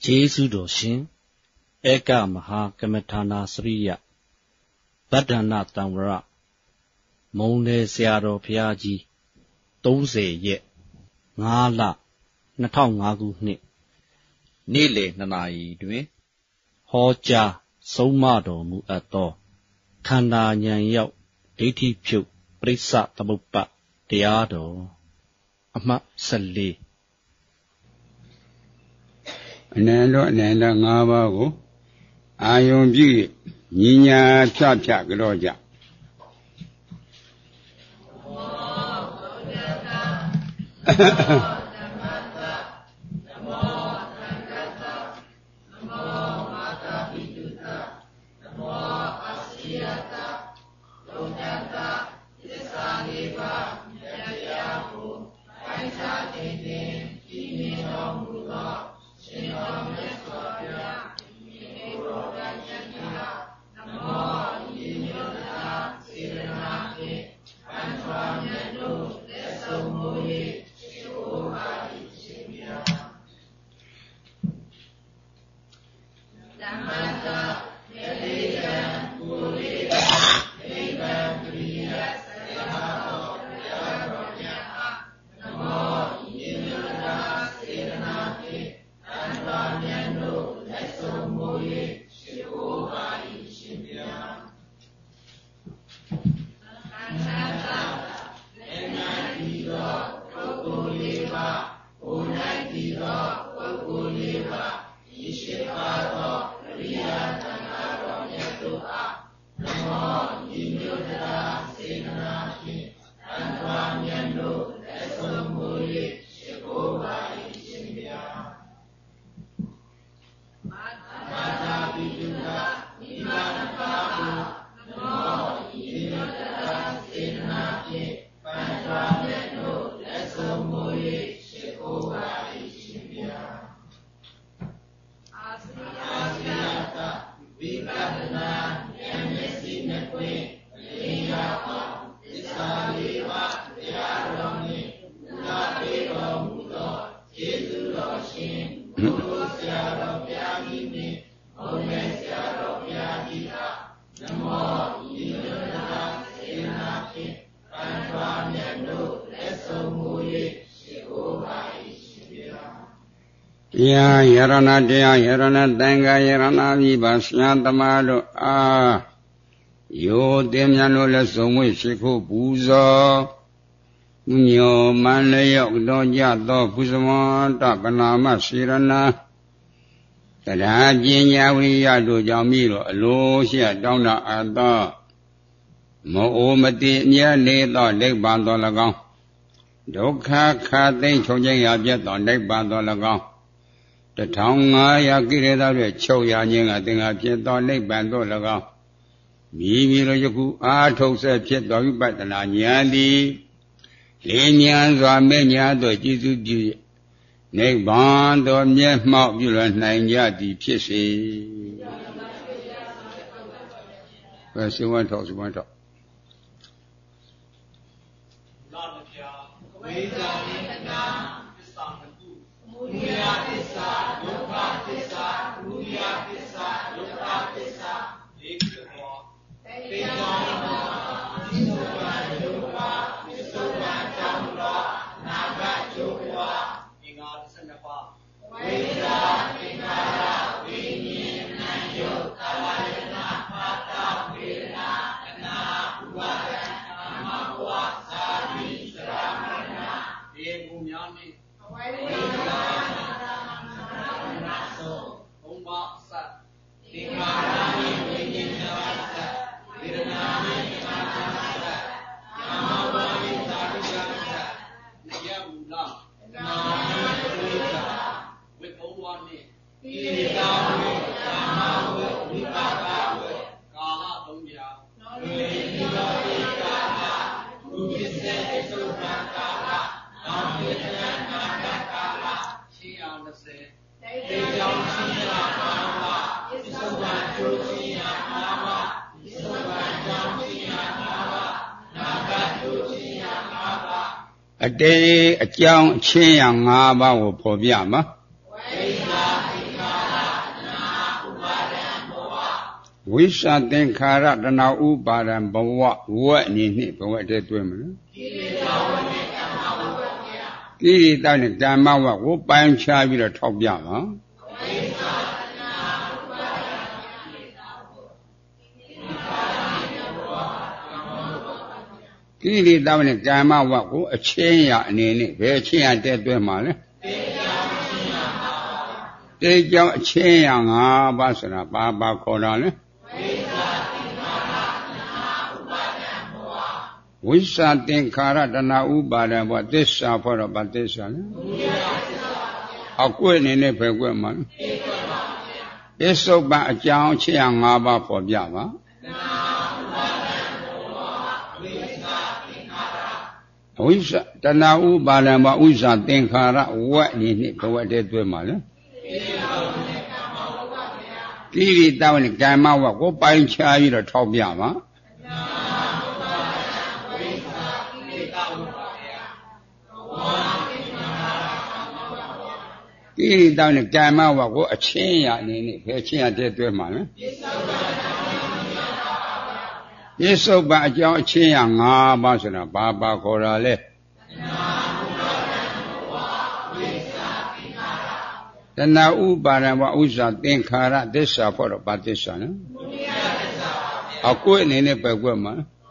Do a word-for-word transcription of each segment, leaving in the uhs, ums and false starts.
ကျေးဇူးတော်ရှင်ဧကမဟာကမ္မထာနာစရိယဗဒ္ဒနာတံဝရမုံနယ်ဆရာတော်ဘုရားကြီးသုံးဆယ်ရက်ငါးလနှစ်ထောင်ငါးခုနှစ်နေ့လယ်နှစ်နာရီတွင်ဟောကြားဆုံးမတော်မူအပ်သောခန္ဓာဉာဏ်ရောက်ဒိဋ္ဌိဖြုတ်ပရိစ္ဆသမုပ္ပါတရားတော်အမှတ်၁၄အနန္တအနန္တငါးပါးကိုအာယုံပြုညီညာဖြဖြကြောကြတရားယရဏတရားယရဏသံဃာယရဏမိပါဆရာသမားတို့အားယောတင်မြတ်လို့လည်းစုံဝေရှိခိုးပူဇော်ညောမန်လျောက်တော်ကြသောကုသမောတပနာမစေရဏတရားပညာဝိရိယတို့ကြောင့်မိတော့အလိုရှိတောင်းတအပ်သောမောဩမတိမြတ်နေသောနိဗ္ဗာန်တော်၎င်းဒုက္ခခါသိမ့်ချုပ်ခြင်းရပြတ်သောနိဗ္ဗာန်တော်၎င်းတထောင်ငါးရာကိလေသာတွေချုပ်ရခြင်းကသင်္ဃာဖြစ်သောနိဗ္ဗာန်သို့၎င်းမိမိတို့ယခုအာထုတ်ဆက်ဖြစ်သောဝိပဿနာဉာဏ်သည်လင်းဉာဏ်စွာမဲ့ညာသို့ကြည်စုပြုနိဗ္ဗာန်သို့မျက်မှောက်ပြုလွယ်နိုင်ကြသည်ဖြစ်စေဘယ်ရှင်ဝတ်တော်ရှင်ဝတ်တော်နာမပြဝိဇာနိတနာသစ္စာတုမူလသစ္စာဒုက္ခသစ္စာမူလသစ္စာဒုက္ခသစ္စာလေကိတောတေယောဒီသုဘံဒုက္ခဒီသုဘံကြောင့်သောနာဂကျုပ်ဝါဒီငါသစ္စာနှစ်ပါးဝိဇာသင်္ခါရဝိညာဉ်ဉာဏ်ယုတ်ကာလယနာပါတဝေဒနာအနာဥပါဒံအမဘဝသာတိသရမရဏဒီဘုများနှင့်ဝိဇာသင်္ခါရနှင့်ဝိညာဉ်များသတ်ဝေဒနာနှင့်သံဃာသတ်နာမဝါယသာတိယသတ်နယမူလနာမဝိဇာဝိသုံးပါးနှင့်ဣရိယာဝေကာမဝေဝိပါကဝေကာလသုံးရာဝေဒီယောတိကာလဘုပစ္စေသုဘံကာလအာမေတနာနာကာလရှင်းအောင်တစ်ဆယ်တေကြောင့်ရှင်းရပါသစ္စာဝါကျိုးခြင်းရမှာပါသစ္စာဝါကြောင့်ခြင်းရမှာပါနာဂကျိုးခြင်းရမှာပါအတေအကြောင်းအချင်းရ၅ပါးကိုဖော်ပြမှာဝိဇာသင်္ခါရဝိသသင်္ခါရတဏှာဥပါဒံဘဝဝတ်အနေနဲ့ဘဝတည်းတွေ့မလားကိရိတာနဲ့ကာမဝတ်ကိုပိုင်းခြားပြီးတော့ထောက်ပြပါကိရိတာနဲ့ကာမဝတ်ကိုအချင်းရအနေနဲ့ဘယ်အချင်းရတည်းတွေ့မှာလဲတေကြောင့်အချင်းရငါးပါးဆိုတာဘာဘာခေါ်တာလဲဝိသသင်္ခါရတဏှာဥပါဒံဘောသစ္စာဖောတော့ဘာသစ္စာလဲအကွက်အနေနဲ့ပဲကွက်မှာပစ္စုပန်အကြောင်းချင်းရငါးပါးပေါ်ပြပါဝိသတဏှာဥပါဒံဘောဥစ္စာသင်္ခါရဝတ်အနေနဲ့ဘဝတည်းတွေ့မှာလဲကိရိတာနဲ့ကာမဝတ်ကိုပိုင်းခြားပြီးတော့ထောက်ပြပါကိရိတာနဲ့ကာမဝတ်ကိုအချင်းရအနေနဲ့ဘယ်ချင်းရတဲ့တွေ့မှာလဲပစ္စုပန်အကြောင်းအချင်းရငါးပါးဆိုတာဘာဘာခေါ်တာလဲတဏှာဥပါဒံဘောဥစ္စာသင်္ခါရသစ္စာဖောတော့ဘာသစ္စာလဲအကွက်အနေနဲ့ပဲကွက်မှာ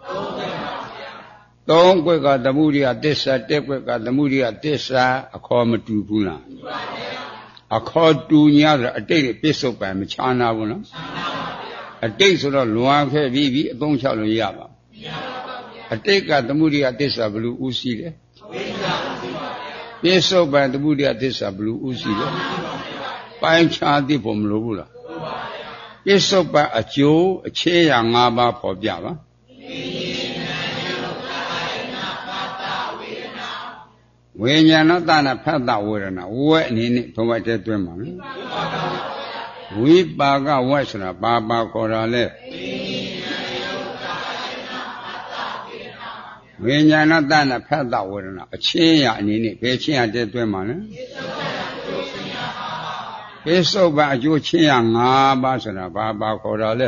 သုံးကွက်ကသမုဒိယသစ္စာတက်ကွက်ကသမုဒိယသစ္စာအခေါ်မတူဘူးလားအခေါ်တူညာဆိုအတိတ်ပစ္စုပန်မချာနာဘူးနော်အတိတ်ဆိုတော့လွန်ခဲ့ပြီးပြီအသုံးချလို့ရပါအတိတ်ကသမုဒိယသစ္စာဘလူဥရှိတယ်ပစ္စုပန်သမုဒိယသစ္စာဘလူဥရှိတယ်ပိုင်းခြားသိဖို့မလိုဘူးလားပစ္စုပန်အကျိုးအခြေရငါးပါးပေါ်ပြပါဝိညာဏတနာဖတ်တဝေဒနာဝက်အနေနဲ့ဘဝတည်းတွင်းပါမယ်ဝိပါကဝက်ဆိုတာဘာဘာခေါ်တာလဲဝိညာဏတနာဖတ်တဝေဒနာအချင်းရအနေနဲ့ဘယ်ချင်းရတည်းတွင်းပါလဲပစ္စုပန်အကျိုးချင်းရငါးပါးဆိုတာဘာဘာခေါ်တာလဲ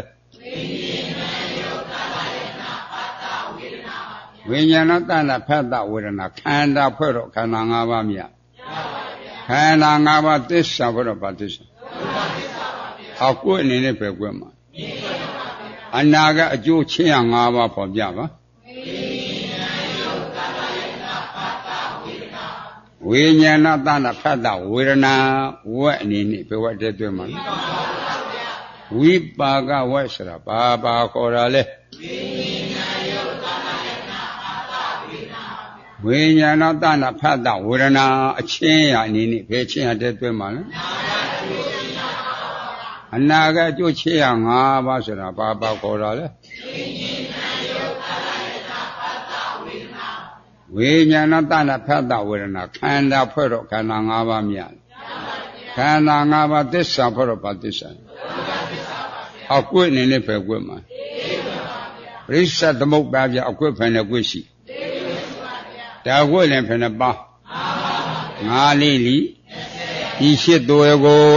ဝိညာဏတဏ္ဍဖတ်တဝေဒနာခန္ဓာဖွဲ့တော့ခန္ဓာ၅ပါးမြတ်ခန္ဓာ၅ပါးသစ္စာဖွဲ့တော့ဘာသစ္စာအကွက်အနေနဲ့ပဲကွက်မှာအနာကအကျိုးချင်းရ၅ပါးပေါ်ပြပါဝိညာဏတဏ္ဍဖတ်တဝေဒနာဝက်အနေနဲ့ဘယ်ဝက်တည်းတွေ့မှာဝိပါကဝက်ဆိုတာဘာဘာခေါ်တာလဲဝိညာဏတဏဖတ်တဝေဒနာအချင်းရအနေနဲ့ဘယ်ချင်းရတဲ့တွေ့မှာလဲအနာကအကျိုးချင်းရငါးပါးဆိုတာဘာဘာခေါ်တာလဲဝိညာဏတဏဖတ်တဝေဒနာခန္ဓာဖွဲ့တော့ခန္ဓာ၅ပါးမြတ်ခန္ဓာ၅ပါးသစ္စာဖွဲ့တော့ဘာသစ္စာအကွက်အနေနဲ့ပဲကွက်မှာပရိစ္ဆသမုပ္ပါပြအကွက်ဖန်တဲ့ကွက်ရှိဒါကွက်လည်းဖယ်နှပါငါးလေးလီဒီရှစ်သွဲကို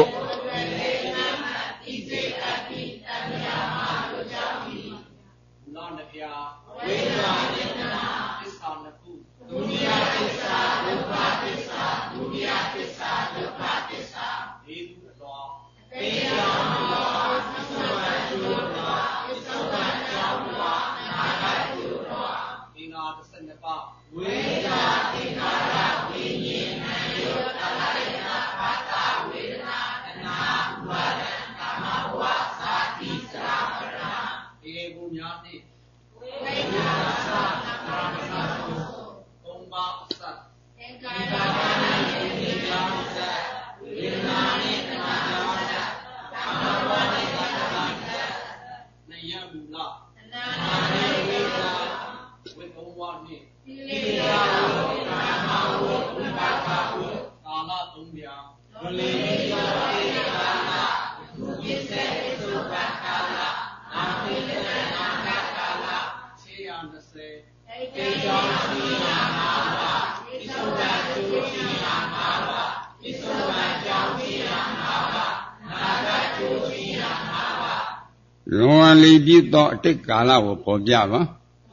လလွန်လီပြီးသောအတိတ်ကာလကိုပေါ်ပြပါ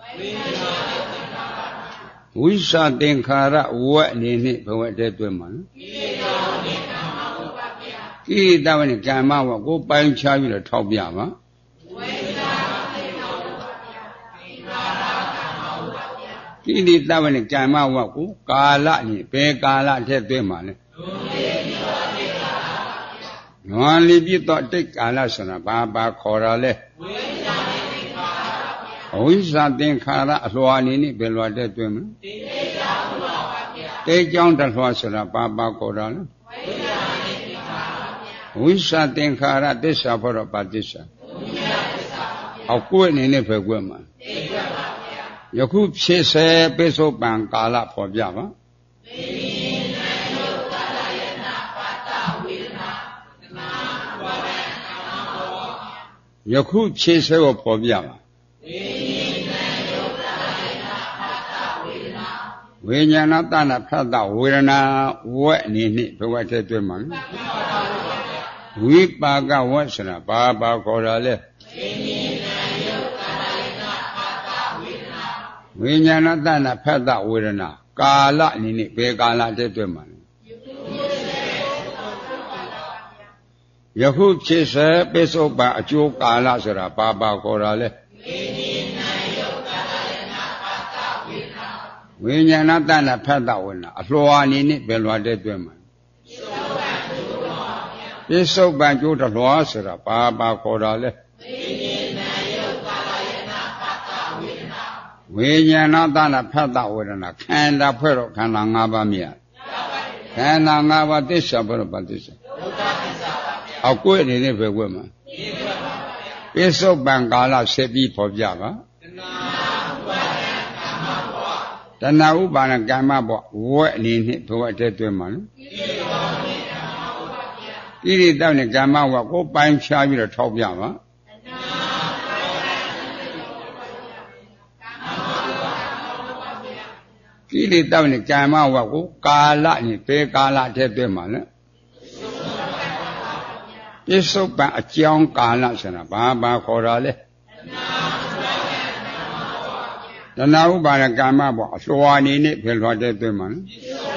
ဝိသသင်္ခါရဝက်အနေနဲ့ဘဝတည်းတွေ့မှာကိရိတဝနဲ့ကမ္မဝက်ကိုပိုင်းခြားပြီးတော့ထောက်ပြပါကိရိတဝနဲ့ကမ္မဝက်ကိုကာလနဲ့ဘယ်ကာလတည်းတွေ့မှာလဲလွန်လီပြီးသောအတိတ်ကာလဆိုတာဘာဘာခေါ်တာလဲဝိသသင်္ခါရအလွှာအနေနဲ့ဘယ်လွှာတည်းတွေ့မလဲတေကြောင်းတလွှာဆိုတာဘာဘာခေါ်တာလဲဝိသသင်္ခါရသစ္စာဖို့တော့ဘာသစ္စာအောက်ကွယ်အနေနဲ့ပဲကွယ်မှာယခုဖြစ်စေပိဿုပံကာလဖော်ပြပါယခုဖြစ်စေကိုဖော်ပြပါဝိညာဏတဏဖတ်တဝေဒနာဝက်အနေနဲ့ဘဝတည်းတွေ့မှာဝိပါကဝက်ဆိုတာဘာဘာခေါ်တာလဲဝိညာဏတဏဖတ်တဝေဒနာကာလအနေနဲ့ဘယ်ကာလတည်းတွေ့မှာလဲယခုဖြစ်စေပိဿုပံအကျိုးကာလဆိုတာဘာဘာခေါ်တာလဲဝိညာဏတဏဖတ်တဝေဒနာအလွှာအနေနဲ့ဘယ်လွှာတည်းတွေ့မှာပိဿုပံကျိုးတလွှာဆိုတာဘာဘာခေါ်တာလဲဝိညာဏတဏဖတ်တဝေဒနာခန္ဓာဖွဲ့တော့ခန္ဓာ၅ပါးမြတ်ခန္ဓာ၅ပါးသစ္စာဘယ်လိုပါသစ္စာအောက်ကွယ်အနေနဲ့ပဲကွယ်မှာပိဿုပံကာလဆက်ပြီးဖော်ပြပါတဏှာဥပါဒကမ္မဘောဝက်အနေနဲ့ဘဝတည်းတွေ့မှာကိရိတနဲ့ကမ္မဝက်ကိုပိုင်းခြားပြီးတော့ထောက်ပြပါကိရိတနဲ့ကမ္မဝက်ကိုကာလနဲ့ဘယ်ကာလတည်းတွေ့မှာလဲပိဿုပံအကြောင်းကာလဆိုတာဘာဘာခေါ်တာလဲတဏှာဥပါဒကမ္မဘောအလွှာအနေနဲ့ဘယ်လွှာတည်းတွေ့မှာလဲ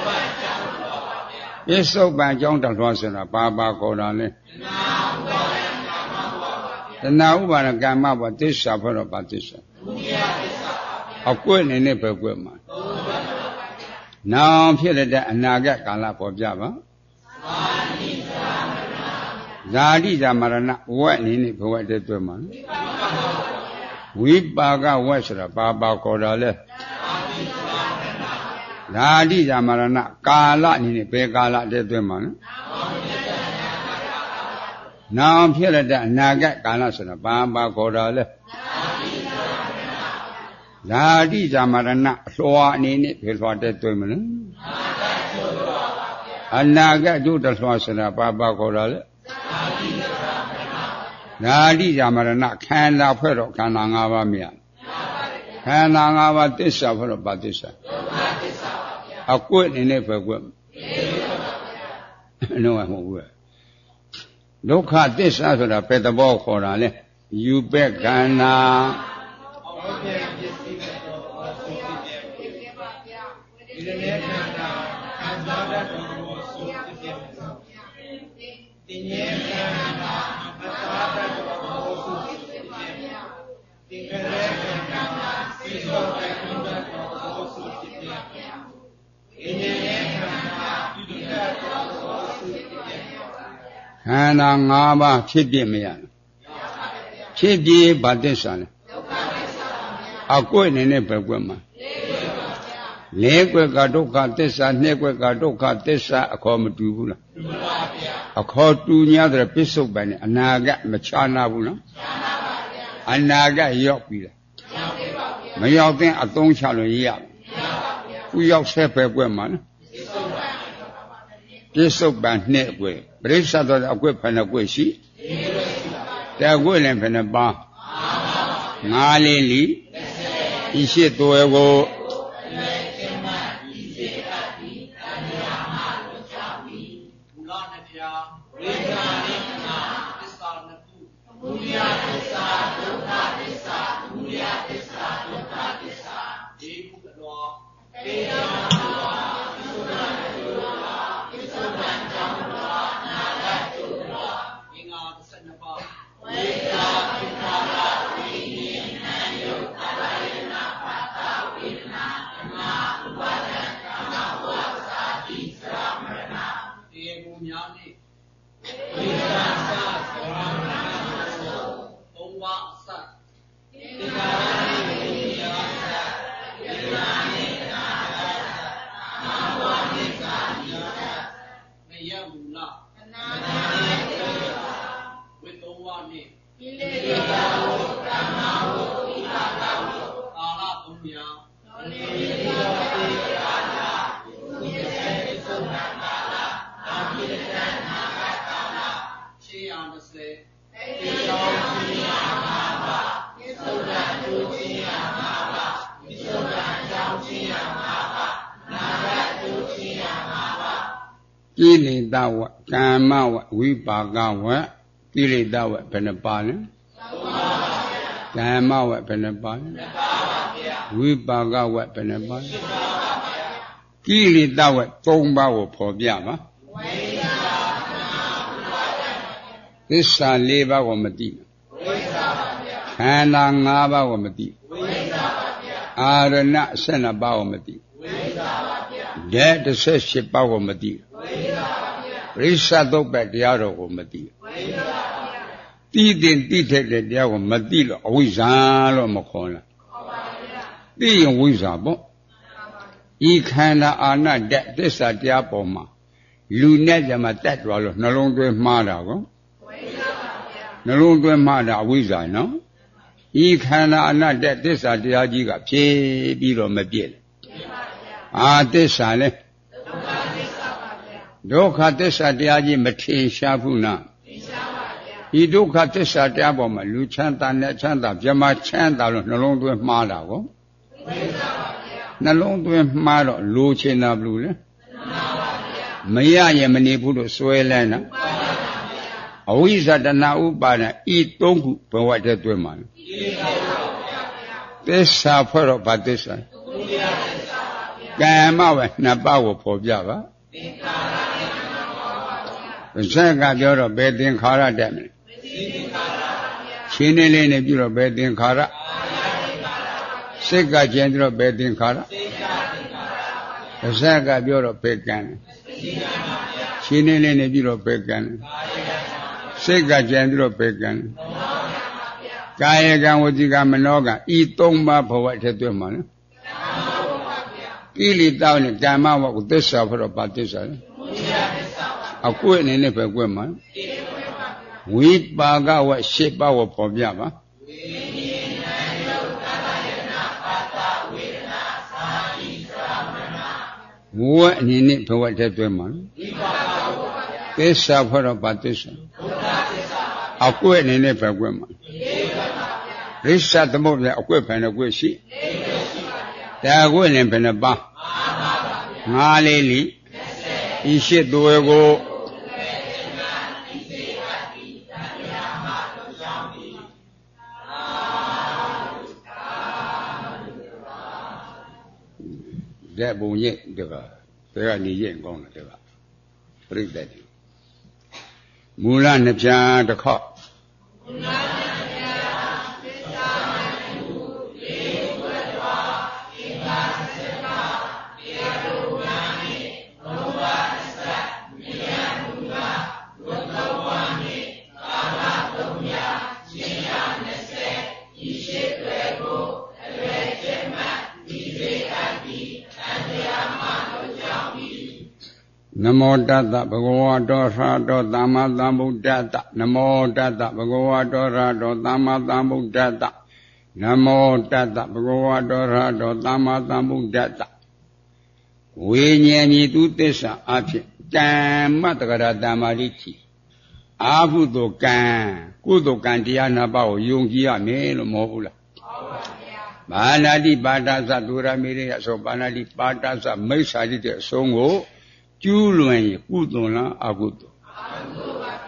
ပိဿုပံအကြောင်းတလွှာဆိုတာဘာဘာခေါ်တာလဲတဏှာဥပါဒကမ္မဘောသစ္စာဖို့တော့ဘာသစ္စာအကွယ်အနေနဲ့ပဲကွယ်မှာနောင်ဖြစ်တဲ့အနာဂတ်ကာလပေါ်ပြပါဇာတိဇာမရဏဝက်အနေနဲ့ဘဝတည်းတွေ့မှာဝိပါကဝက်ဆိုတာဘာဘာခေါ်တာလဲဇာတိဇာမရဏကာလအနေနဲ့ဘယ်ကာလတည်းတွေ့မှာလဲနောင်ဖြစ်တဲ့အနာဂတ်ကာလဆိုတာဘာဘာခေါ်တာလဲဇာတိဇာမရဏအလွှာအနေနဲ့ဘယ်လွှာတည်းတွေ့မလဲအနာဂတ်ကျိုးတလွှာဆိုတာဘာဘာခေါ်တာလဲဇာတိဇာမရဏခန္ဓာဖွဲ့တော့ခန္ဓာ၅ပါးမြတ်ခန္ဓာ၅ပါးသစ္စာဖွဲ့တော့ဘာသစ္စာအကွယ်အနေနဲ့ပဲကွယ်နော်မဟုတ်ဘူးဒုက္ခသစ္စာဆိုတာဘယ်သဘောခေါ်တာလဲယူပဲ့ခန္ဓာခန္ဓာ၅ပါးဖြစ်ပြမရဖြစ်ပြဘာသစ္စာလဲအကွယ်အနေနဲ့ပဲကွယ်မှာလေးကွက်ကဒုက္ခသစ္စာနှစ်ကွက်ကဒုက္ခသစ္စာအခေါ်မတူဘူးလားတူပါဗျာအခေါ်တူ냐တဲ့ပိဿုပံနဲ့အနာဂတ်မချာနာဘူးနော်ချာနာပါဗျာအနာဂတ်ရောက်ပြီလားရောက်ပြီပါဗျာမရောက်တဲ့အသုံးချလို့ရရမရပါဗျာခုရောက်ဆက်ပဲကွယ်မှာနော်ပိဿုပံနှစ်အကွယ်ပရိစ္ဆသောအကွယ်ဖယ်နှကွယ်ရှိတဲ့ကွယ်လည်းဖယ်နှပါငါးလေးလီဤရှိသွယ်ကို Mulia Tissa, Dukha Tissa, Mulia Tissa, Dukha Tissa. Deku Kedua, Deku Kedua, Isunan Kedua, Isunan Kedua, Naga Kedua. Ingat senapa. Weda Pitara Wini Nayu Kalayana Pata Wina Kama Ubadan Kama Wasa Isra Merna. Deku Nyani. Weda Sa Seramana. Sat. Tikarani Wiyasa. Tikarani Nagasa. Nawani Sanisa. Nayamula. Nanani Kaya. Witowani. Ilikawo. Kamawo. Ilakawo. Ala Tumya. Nolilikawo. Kala. Unyese Sunakala. Amilita Nagatala. Chiyanase. Kilitawa, Kamawa, Vipagawa, Kilitawa, Penapana, Kamawa, Penapana, Vipagawa, Penapana, Kilitawa, Tombawa, Pobiama, Tissa Leva or Medina, Hana Nava or Medina, Arana Senaba or Medina, Dead the Seship Power Medina. Risado Badiaro or Medina. Didn't detail the hour Medina, Wizalo Mocona. The Wizabo. E cana are not that this at Yapoma. Lunezama that roll, no longer Madago. No longer Mada Wiza, no? E cana are not that this at the Ajiga, Che Biro Mabil. Ah, this sale. Dukha Tissa Diaji Mati Shavuna. He Dukha Tissa Diaboma, Luchanta Nechanta, Jama Chanta, no longer Madago. No longer Mado, Luchina Blue. Maya Yemanipudo Swelena. Awiza the Naubana, eat Dongu, for what that woman. This suffer about this. Gamawa, Nabawa, for Java. Sanga Joro Bedin Kara Demi. Chinelene Bureau Bedin Kara. Sega Gendro Bedin Kara. Sanga Bureau Pekan. Chinelene Bureau Pekan. Sega Gendro Pekan. Kayagan Wajiga Manoga, eat Tomba for what to do, man. Kili down in Gama with this suffer about this. A queen in a woman. We baga what shape our Pobiama. What in it for what that woman? This suffer about this. A queen in a woman. This sat the moment a whip and a wishy. There are women in a bar. Malili. He should do a go. That boy yet, Deva. There are any yet gone, Deva. Break that. Mulan Nepja the cock. Namo Tata Bhagavato Rato Dhamma Dhambuddhata. Namo Tata Bhagavato Rato Dhamma Dhambuddhata. Namo Tata Bhagavato Rato Dhamma Dhambuddhata. Vinyani tu tesa api Dhamma Takara Dhammariti. Abudo Kan Kudo Kantiana Bao Yungia Melo Mohula. Banadi Badasa Dura Miri So Banadi Badasa Mesadi Songo. Julian Kudona Agudo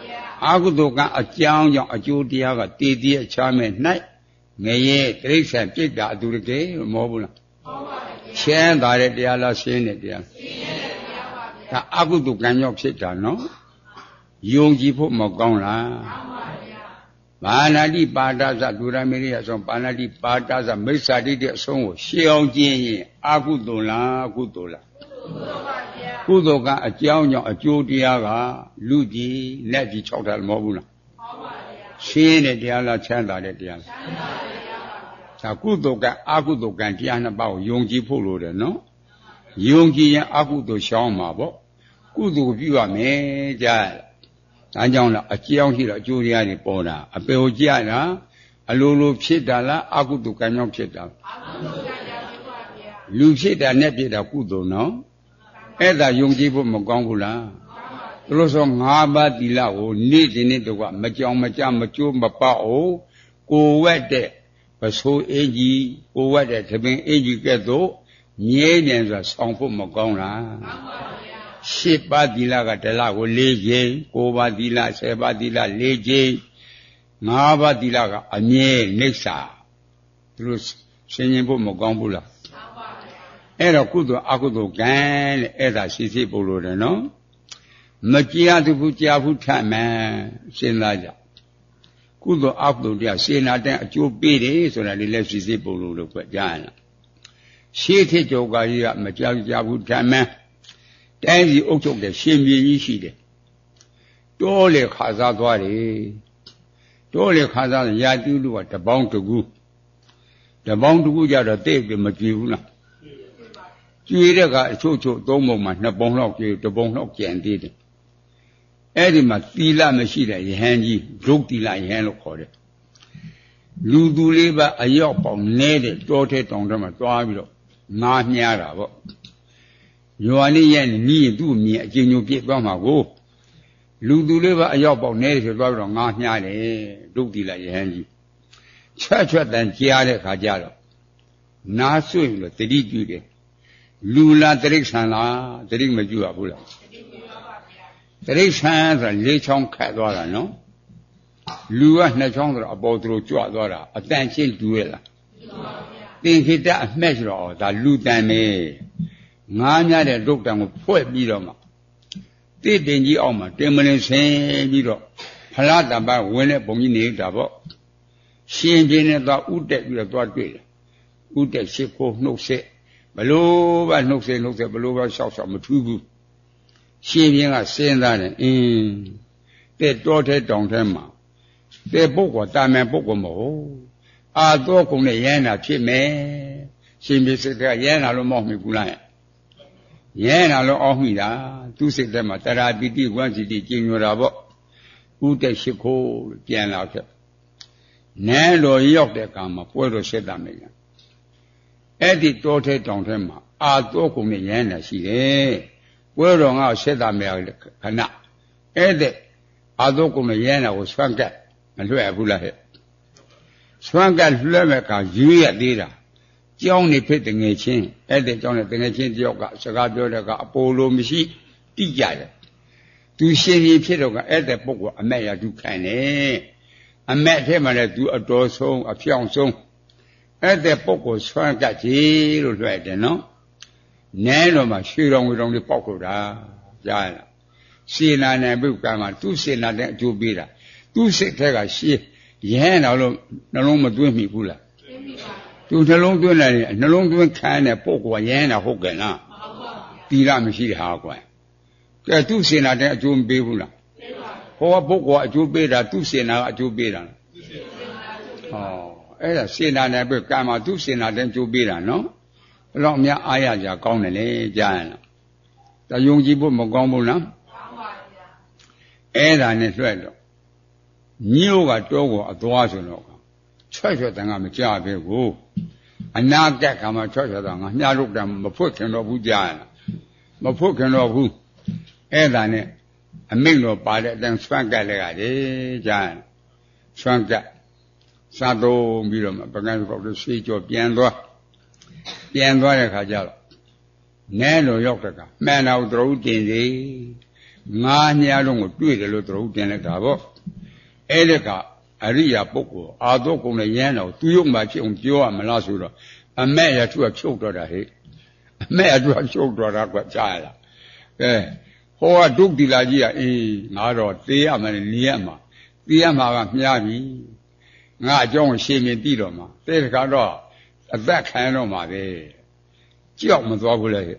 အာဟုတုကအကြောင်းကြောင့်အကျိုးတရားကတည်တည်ချမ်းမဲ့၌ငရဲတိရစ္ဆာန်ပြစ်တာအတူတကယ်မဟုတ်ဘူးလားဟုတ်ပါဘူးချမ်းသာတဲ့တရားလားရှင်းတဲ့တရားရှင်းတဲ့တရားပါဗျာဒါအာဟုတုကံကြောင့်ဖြစ်တာနော်ယုံကြည်ဖို့မကောင်းလားမှန်ပါဗျာပါဏာတိပါဒသဒုရမေရိယဆုံးပါဏာတိပါဒသမိစ္ဆာတိတဲ့အဆုံးကိုရှင်းအောင်ကျင့်ရင်အာဟုတုလားအကုတုလားကုသိုလ်ကအကြောင်းကြောင့်အကျိုးတရားကလူကြီးလက်ကြီး၆တာမဟုတ်ဘူးလားမှန်ပါဗျာရှင်းတဲ့တရားလားချမ်းသာတဲ့တရားလားချမ်းသာတဲ့တရားပါဗျာဒါကုသိုလ်ကအကုသိုလ်ကံတရားနှစ်ပါးကိုယုံကြည်ဖို့လိုတယ်နော်ယုံကြည်ရင်အကုသိုလ်ရှောင်မှာပေါ့ကုသိုလ်ပြုရမယ်ကြားဒါကြောင့်လားအကြောင်းရှိတော့အကျိုးတရားတွေပေါ်တာအပေကိုကြရတာအလိုလိုဖြစ်တာလားအကုသိုလ်ကံကြောင့်ဖြစ်တာအကုသိုလ်ကံကြောင့်ဖြစ်ပါဗျာလူဖြစ်တာနဲ့ဖြစ်တာကုသိုလ်နော်အဲ့ဒါယုံကြည်ဖို့မကောင်းဘူးလားသူလို့ဆိုငါးပါးသီလကိုနေ့ဒီနေ့တော့မကြောင်မကြမကျိုးမပေါ့အောင်ကိုဝက်တဲ့ပစိုးအင်းကြီးကိုဝက်တဲ့သပင်အင်းကြီးကဲ့သို့မြဲနေဆိုတာဆောင်ဖို့မကောင်းလားမှန်ပါဗျာရှစ်ပါးသီလကတလကို၄ကြိမ်ကိုးပါးသီလဆယ်ပါးသီလ၄ကြိမ်ငါးပါးသီလကအမြဲနိစ္စသူလို့ဆင်ញင်ဖို့မကောင်းဘူးလားအဲ့တော့ကုသိုလ်အကုသိုလ်ကံတဲ့အဲ့ဒါရှိရှိပို့လို့တယ်နော်မကြားသူဘူးကြားဘူးထမှန်စဉ်းစားကြကုသိုလ်အကုသိုလ်တရားစေနာတဲ့အကျိုးပေးတယ်ဆိုတာလေးလည်းရှိရှိပို့လို့လို့ပြောကြားရလားရှေးထစ်ကြောကကြီးကမကြားကြားဘူးထမှန်တိုင်းစီအုပ်ချုပ်တဲ့ရှင်မြေကြီးရှိတယ်တောလေခါစားသွားတယ်တောလေခါစားရာတူးလူကတပေါင်းတကူတပေါင်းတကူကြတော့တဲ့ပြမကြည့်ဘူးလားကျွေးတဲ့ကအချို့ချို့သုံးပုံမှာနှစ်ပုံလောက်ကျွေးတစ်ပုံလောက်ကျန်သေးတယ်အဲ့ဒီမှာသီလမရှိတဲ့ယဟန်ကြီးဒုတ်သီလယဟန်လို့ခေါ်တယ်လူသူလေးပါအရောက်ပေါင်းနေတဲ့တောထဲတောင်ထဲမှာတွားပြီးတော့ငါးမြားတာပေါ့ယောဟန်ရဲ့နီးသူ့မြင်အကျဉ်းချုပ်ပြစ်သွားမှာကိုလူသူလေးပါအရောက်ပေါင်းနေတဲ့ဆိုတွားပြီးတော့ငါးမြားတယ်ဒုတ်သီလယဟန်ကြီးချက်ချက်တန်ကြားတဲ့ခါကျတော့နားဆွေပြီးတော့တတိပြုတယ်လူလားတိရစ္ဆာန်လားတတိမကြည့်ရဘူးလားတိရစ္ဆာန်ဆိုတာလေးချောင်းခတ်သွားတာနော်လူကနှစ်ချောင်းဆိုတော့အပေါ်သူတို့ကြွသွားတာအတန်ချင်းတူရဲ့လားသင်္ခေတအမှက်ဆိုတော့ဒါလူတန်နေငားများတဲ့ဒုတ်တံကိုဖွဲ့ပြီးတော့မှတိတင်ကြီးအောင်မှာတင်မလင်ဆင်းပြီးတော့ဖလားတပတ်ဝင်တဲ့ပုံကြီးနေတာပေါ့ရှင်ပြင်းနဲ့သွားဥတက်ပြီးတော့သွားတွေ့တယ်ဥတက်ရှိဖို့နှုတ်ဆက်ဘလို့ပါနှုတ်ဆက်နှုတ်ဆက်ဘလို့ပါရှောက်ရှောက်မထူးဘူးရှင်ပြင်းကစဉ်းစားတယ်အင်းတဲ့တောထဲတောင်ထဲမှာတဲ့ပုဂ္ဂိုလ်တာမန်ပုဂ္ဂိုလ်မဟုတ်အာသောကုံနဲ့ရဟန္တာဖြစ်မယ်ရှင်ပြင်းစိတ်ကရဟန္တာလို့မဟုတ်မိဘူးလားရဟန္တာလို့အောက်မိတာသူစိတ်ထဲမှာတရာပိတိဝန္စီတိကျင်ညိုတာပေါ့ဥတက်ရှိခိုးပြန်လာခဲ့နန်းတော်ရောက်တဲ့အခါမှာပွဲတော်ဆက်တာမယ်အဲ့ဒီတောထဲတောင်ထဲမှာအာသောကုံနဲ့ရဟန္တာရှိတယ်ပွဲတော်ကဆက်တာမယ်ခဏအဲ့တဲ့အာသောကုံနဲ့ရဟန္တာကိုဆွမ်းကတ်မလွှဲဘူးလားဟဲ့ဆွမ်းကတ်လွှဲမဲ့အခါရွေးရသေးတာကြောင်းနေဖြစ်တငယ်ချင်းအဲ့တဲ့ကြောင်းနဲ့တငယ်ချင်းတယောက်ကစကားပြောတဲ့ကအပိုလိုမရှိတိကြတယ်သူရှင်ကြီးဖြစ်တော့ကအဲ့တဲ့ပုဂ္ဂိုလ်အမက်ရသူခံတယ်အမက်ထဲမှာလည်းသူအတော်ဆုံးအဖြောင့်ဆုံးအဲ့တဲ့ပုဂ္ဂိုလ်ဆွမ်းကတ်ကြီးလို့လွှဲတယ်နော်နန်းတော်မှာရွှေတော်ငွေတော်လေးပေါက်ထုတ်တာကြားရလားစေနာနဲ့ဘုကံမှာသူ့စေနာတဲ့အကျိုးပေးတာသူ့စိတ်ထဲကရှေးရဟန်းတော်လို့နှလုံးမသွင်းမိဘူးလားသွင်းမိပါသူနှလုံးသွင်းတယ်နှလုံးသွင်းခံတဲ့ပုဂ္ဂိုလ်ကရဟန်းတော်ဟုတ်ကဲ့လားမဟုတ်ပါဘူးတိရမရှိတဲ့ဟာကွာကဲသူ့စေနာတဲ့အကျိုးမပေးဘူးလားပေးပါဟောပုဂ္ဂိုလ်ကအကျိုးပေးတာသူ့စေနာကအကျိုးပေးတာလားသူ့စေနာကအကျိုးပေးတာဟောအဲ့ဒါစေနာနဲ့ဘုကံမှာသူ့စေနာတဲ့အကျိုးပေးတာနော်ဘယ်တော့များအားရကြကောင်းတယ်လေကြားရလားဒါယုံကြည်ဖို့မကောင်းဘူးလားကောင်းပါဗျာအဲ့ဒါနဲ့လွှဲတော့မြို့ကတောကိုအသွားဆိုတော့ချွတ်ချွတ်တန်ကမကြပဲကိုအနာကက်ကမှချွတ်ချွတ်တန်ကမြားလို့တံမဖွတ်ခင်တော့ဘူးကြားရလားမဖွတ်ခင်တော့ဘူးအဲ့ဒါနဲ့အမိန့်တော်ပါတဲ့အတိုင်းဆွမ်းကက်လိုက်ရတယ်ကြားရလားဆွမ်းကက်စားတော့ပြီးတော့မှပကံကောက်လို့ဆေးကြောပြန်သွားပြန်သွားတဲ့ခါကျတော့နန်းတော်ရောက်တဲ့ကမှန်တော်သူတို့တင်စီ ngã nhà luôn một tuổi để lột đầu tiên là cả bộ ấy là cả ở đây là bốc của à đó cũng là nhà nào tôi用mà chịu chịu mà lo số rồi à mẹ là tôi chịu đó là hết mẹ tôi chịu đó là quá trái là cái hoa đúc đi là gì à ngã rồi té mà nia mà té mà cái nhà gì ngã trong xem miền đi rồi mà té cái đó à đã khai rồi mà đấy chịu mà做不来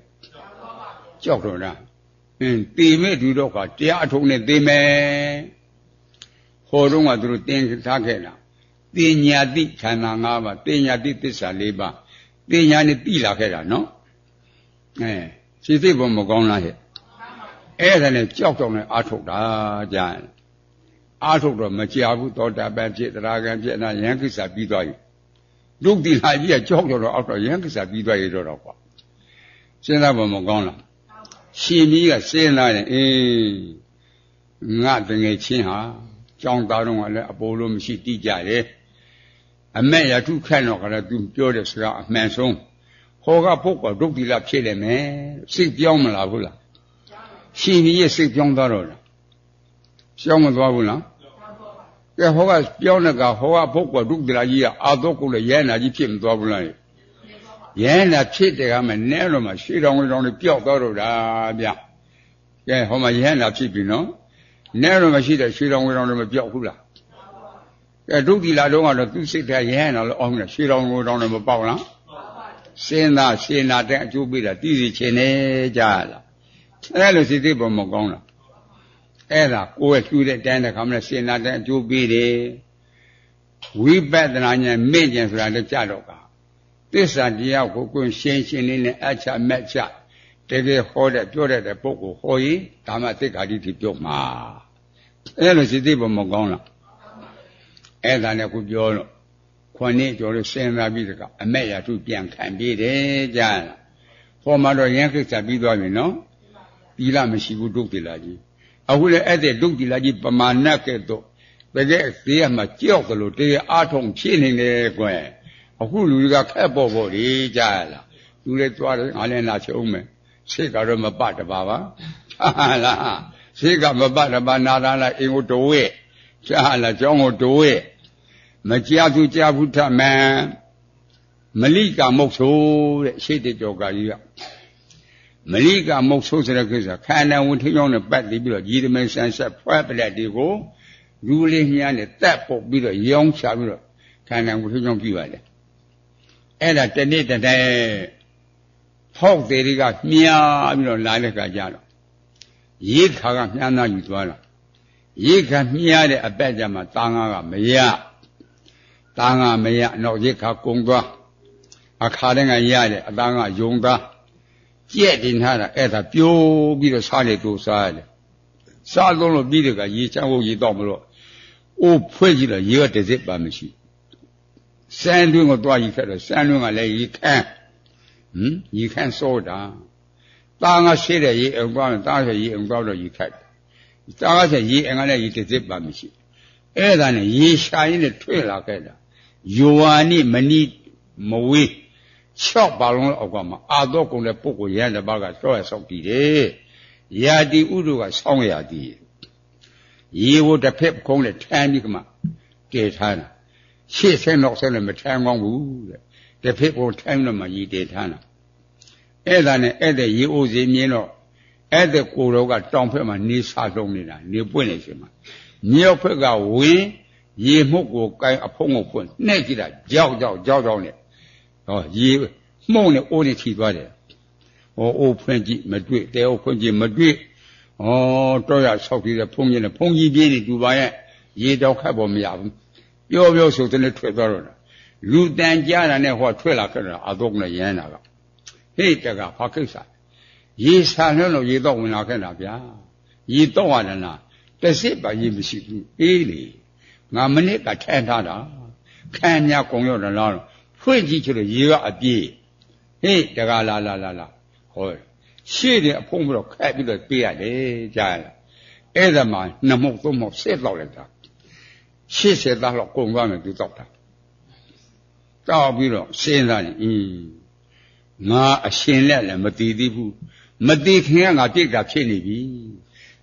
chịu rồi nèตีไม่ดูတော့ကတရားထုံနဲ့ตีမယ်ဟိုတုန်းကသူတို့သင်ထားခဲ့တာတင်ညာတိခန္ဓာ၅ပါးတင်ညာတိသစ္စာ၄ပါးတင်ညာနဲ့တိလာခဲ့တာနော်အဲစိတ်သိဖို့မကောင်းလားဟဲ့အဲ့ဒါနဲ့ကြောက်ကြောက်နဲ့အာထုတ်တာကြာအာထုတ်တော့မကြာဘူးသောတာပန်ဖြစ်သရဂံဖြစ်နာယံကိစ္စပြီးသွားပြီဒုက္တိလာကြီးကကြောက်ကြောက်တော့အောက်တော့ယံကိစ္စပြီးသွားရတော့တော့ကွာစဉ်းစားဖို့မကောင်းလားရှင်ကြီးကစဉ်းစားရင်အေးငါတငယ်ချင်းဟာကြောင်းသားတော့ကလည်းအပေါ်လို့မရှိတိကြတယ်အမက်ရထုခန့်တော့ကလည်းသူပြောတဲ့စကားအမှန်ဆုံးဟောကပုဂ္ဂိုလ်ဒုက္တိလာဖြစ်တယ်မယ်စိတ်ပြောင်းမလားဘူးလားရှင်ကြီးရဲ့စိတ်ပြောင်းသွားတော့လားပြောင်းမသွားဘူးလားကဲဟောကပြောင်းတဲ့ကဟောကပုဂ္ဂိုလ်ဒုက္တိလာကြီးကအာသောကုလည်းရဲနာကြီးဖြစ်မသွားဘူးလားရဲနာဖြစ်တယ်ကမှနဲတော့မှရှေးတော်ဝင်တော်တွေပျောက်သွားတော့တာဗျကဲဟောမှာရဲနာဖြစ်ပြီနော်နဲတော့မှရှိတဲ့ရှေးတော်ဝင်တော်တွေမပျောက်ဘူးလားကဲဒုက္တိလာတော့ကတော့သူစိတ်ထဲရဲနာလို့အောင်တယ်ရှေးတော်ဝင်တော်တွေမပေါက်လားစဉ်းစားရှင်းနာတဲ့အကျိုးပေးတာတည်စီခြင်းနဲ့ကြားလားအဲ့လိုစိတ်သိပုံမကောင်းလားအဲ့ဒါကိုယ်ရဲ့လှူတဲ့တိုင်းတဲ့ခါမှရှင်းနာတဲ့အကျိုးပေးတယ်ဝိပဿနာဉာဏ်မေ့ဉာဏ်ဆိုတာလည်းကြတော့ကသစ္စာတရားကိုကိုယ်ရှင်းရှင်းလေးနဲ့အချမက်ချတကယ်ဟောတဲ့ပြောတဲ့ပုဂ္ဂိုလ်ဟောရင်ဒါမှသိက္ခာတိတိပြောမှာအဲ့လိုစိတ်သိပုံမကောင်းလားအဲ့ဒါနဲ့ကိုပြောတော့ခွန်နေကျော်လို့စဉ်းစားပြီးတကအမက်ရထုပြန်ခံပြီးတယ်ကြားလားဟောမှာတော့ရန်ကိစ္စပြီးသွားပြီနော်ပြီးလားမရှိဘူးဒုက္တိလာကြီးအခုလည်းအဲ့တဲ့ဒုက္တိလာကြီးပမာဏကဲ့သို့တကယ်သေးရမှာကြောက်တယ်လို့တရားအားထုတ်ဖြစ်နေတယ်ကွယ်အခုလူတွေကခက်ပေါ်ပေါ်ဒီကြားလားလူတွေသွားတယ်ငါလည်းနာချုံမယ်စိတ်ကတော့မပတ်တပါပါဟာလားစိတ်ကမပတ်တပါနာလာအင်ကိုတိုးဝဲကြားလားကျောင်းကိုတိုးဝဲမကြာသူကြာဘူးထမှန်မလိကမုတ်ဆိုးတဲ့ရှေ့တကြောကကြီးကမလိကမုတ်ဆိုးဆိုတဲ့ကိစ္စခန္ဓာဝင်ထင်းကြောင်းနဲ့ပတ်တည်ပြီးတော့ရည်သမင်ဆန်ဆက်ဖွဲပလက်တွေကိုလူလေးများနဲ့တက်ပုတ်ပြီးတော့ရောင်းချပြီးတော့ခန္ဓာဝင်ထင်းကြောင်းပြပါတယ်အဲ့ဒါတနေ့တည်းဖောက်သေးတွေကမြားပြီးတော့လာတဲ့ခါကျတော့ရေခါကမြားနာယူသွားတာရေခါမြားတဲ့အပက်ကြမှာတာငါကမရတာငါမရတော့ရေခါကုံသွားအခါတဲ့ကရတဲ့အသားကယုံသားကြက်တင်ထားတာအဲ့ဒါပြိုးပြီးတော့စားလေတူစားရတယ်စားလုံးလို့ပြီးတဲ့ကရေချမ်းဖို့ရေတော့မလို့အိုးဖွင့်ကြည့်တော့ရေကတစ်စစ်ပါမရှိစမ်းတွင်းကိုတွားကြီးခက်တော့စမ်းတွင်းကလည်းရေခမ်းဟမ်ရေခမ်းစောတာတာငါရှိတဲ့ရေအောင်သွားတားရေအောင်သွားတော့ရေခက်တာငါရှိရေအောင်ကလည်းရေတစ်စစ်ပါမရှိအဲ့ဒါနဲ့ရေရှာရင်းနဲ့ထွေလာခဲ့တာယောဝါနိမဏိမဝေး၆ပါလုံးအောက်ကမှာအာတော့ကုန်တဲ့ပုဂ္ဂိုလ်ရတဲ့ဘာကစောရဆောက်တည်တယ်ယာတိဥဒုကဆောင်းရသည်ရေဝတစ်ဖက်ခုံးနဲ့ထမ်းပြီးကမှကဲထားတာရှေ့ဆင်းတော့ဆင်းလည်းမထမ်းကောင်းဘူးတဲ့တစ်ဖက်ကိုထမ်းလို့မှရေတည်ထားတာအဲ့ဒါနဲ့အဲ့တဲ့ရေအိုစီမြင်းတော့အဲ့တဲ့ကိုတော်ကတောင်ဖက်မှာနေစားလုံးနေတာနေပွင့်နေရှင်မှာမြောက်ဖက်ကဝင်းရေမှုတ်ကိုကိုင်းအဖုံးကိုဖွင့်နှဲ့ကြည့်တာကြောက်ကြောက်ကြောက်ကြောက်နဲ့ဟောရေမှုန့်နဲ့အိုးနဲ့ထီသွားတယ်ဟောအိုးဖွင့်ကြည့်မတွေ့တဲအိုးဖွင့်ကြည့်မတွေ့ဩတော့ရဆောက်ပြီးတဲ့ဖုံးကြီးနဲ့ဖုံးကြီးပြင်းနေတူပါရဲ့ရေတော့ခတ်ပေါ်မရဘူးပြောပြောဆိုတဲ့နဲ့ထွက်သွားတော့လူတန်ကြားတာနဲ့ဟောထွက်လာခဲ့တာအတော့နဲ့ရမ်းတာကဟေ့တကဘာကိစ္စရေဆာနှလို့ရေတော့ဝင်လာခဲ့တာဗျာရေတော့ရတယ်လားတစ်စစ်ပါရေမရှိဘူးအေးလေငါမနစ်ကထမ်းထားတာခံညာကုံရောက်တယ်လားဖွင့်ကြည့်ချလို့ရေကအပြည့်ဟေးတကလာလာလာလာဟောရှေ့တယ်အဖုံးပြီးတော့ခက်ပြီးတော့ပေးရတယ်ကြားလားအဲ့ဒါမှနှစ်မုတ်သုံးမုတ်ဆက်တော့လိုက်တာရှေ့ဆက်သားတော့ကုံသွားမယ်သူတော့တာတောက်ပြီးတော့စဉ်းစားရင်အင်းငါအရှင်လက်လည်းမတည်သေးဘူးမတည်ခင်ကငါပြိတ်တာဖြစ်နေပြီ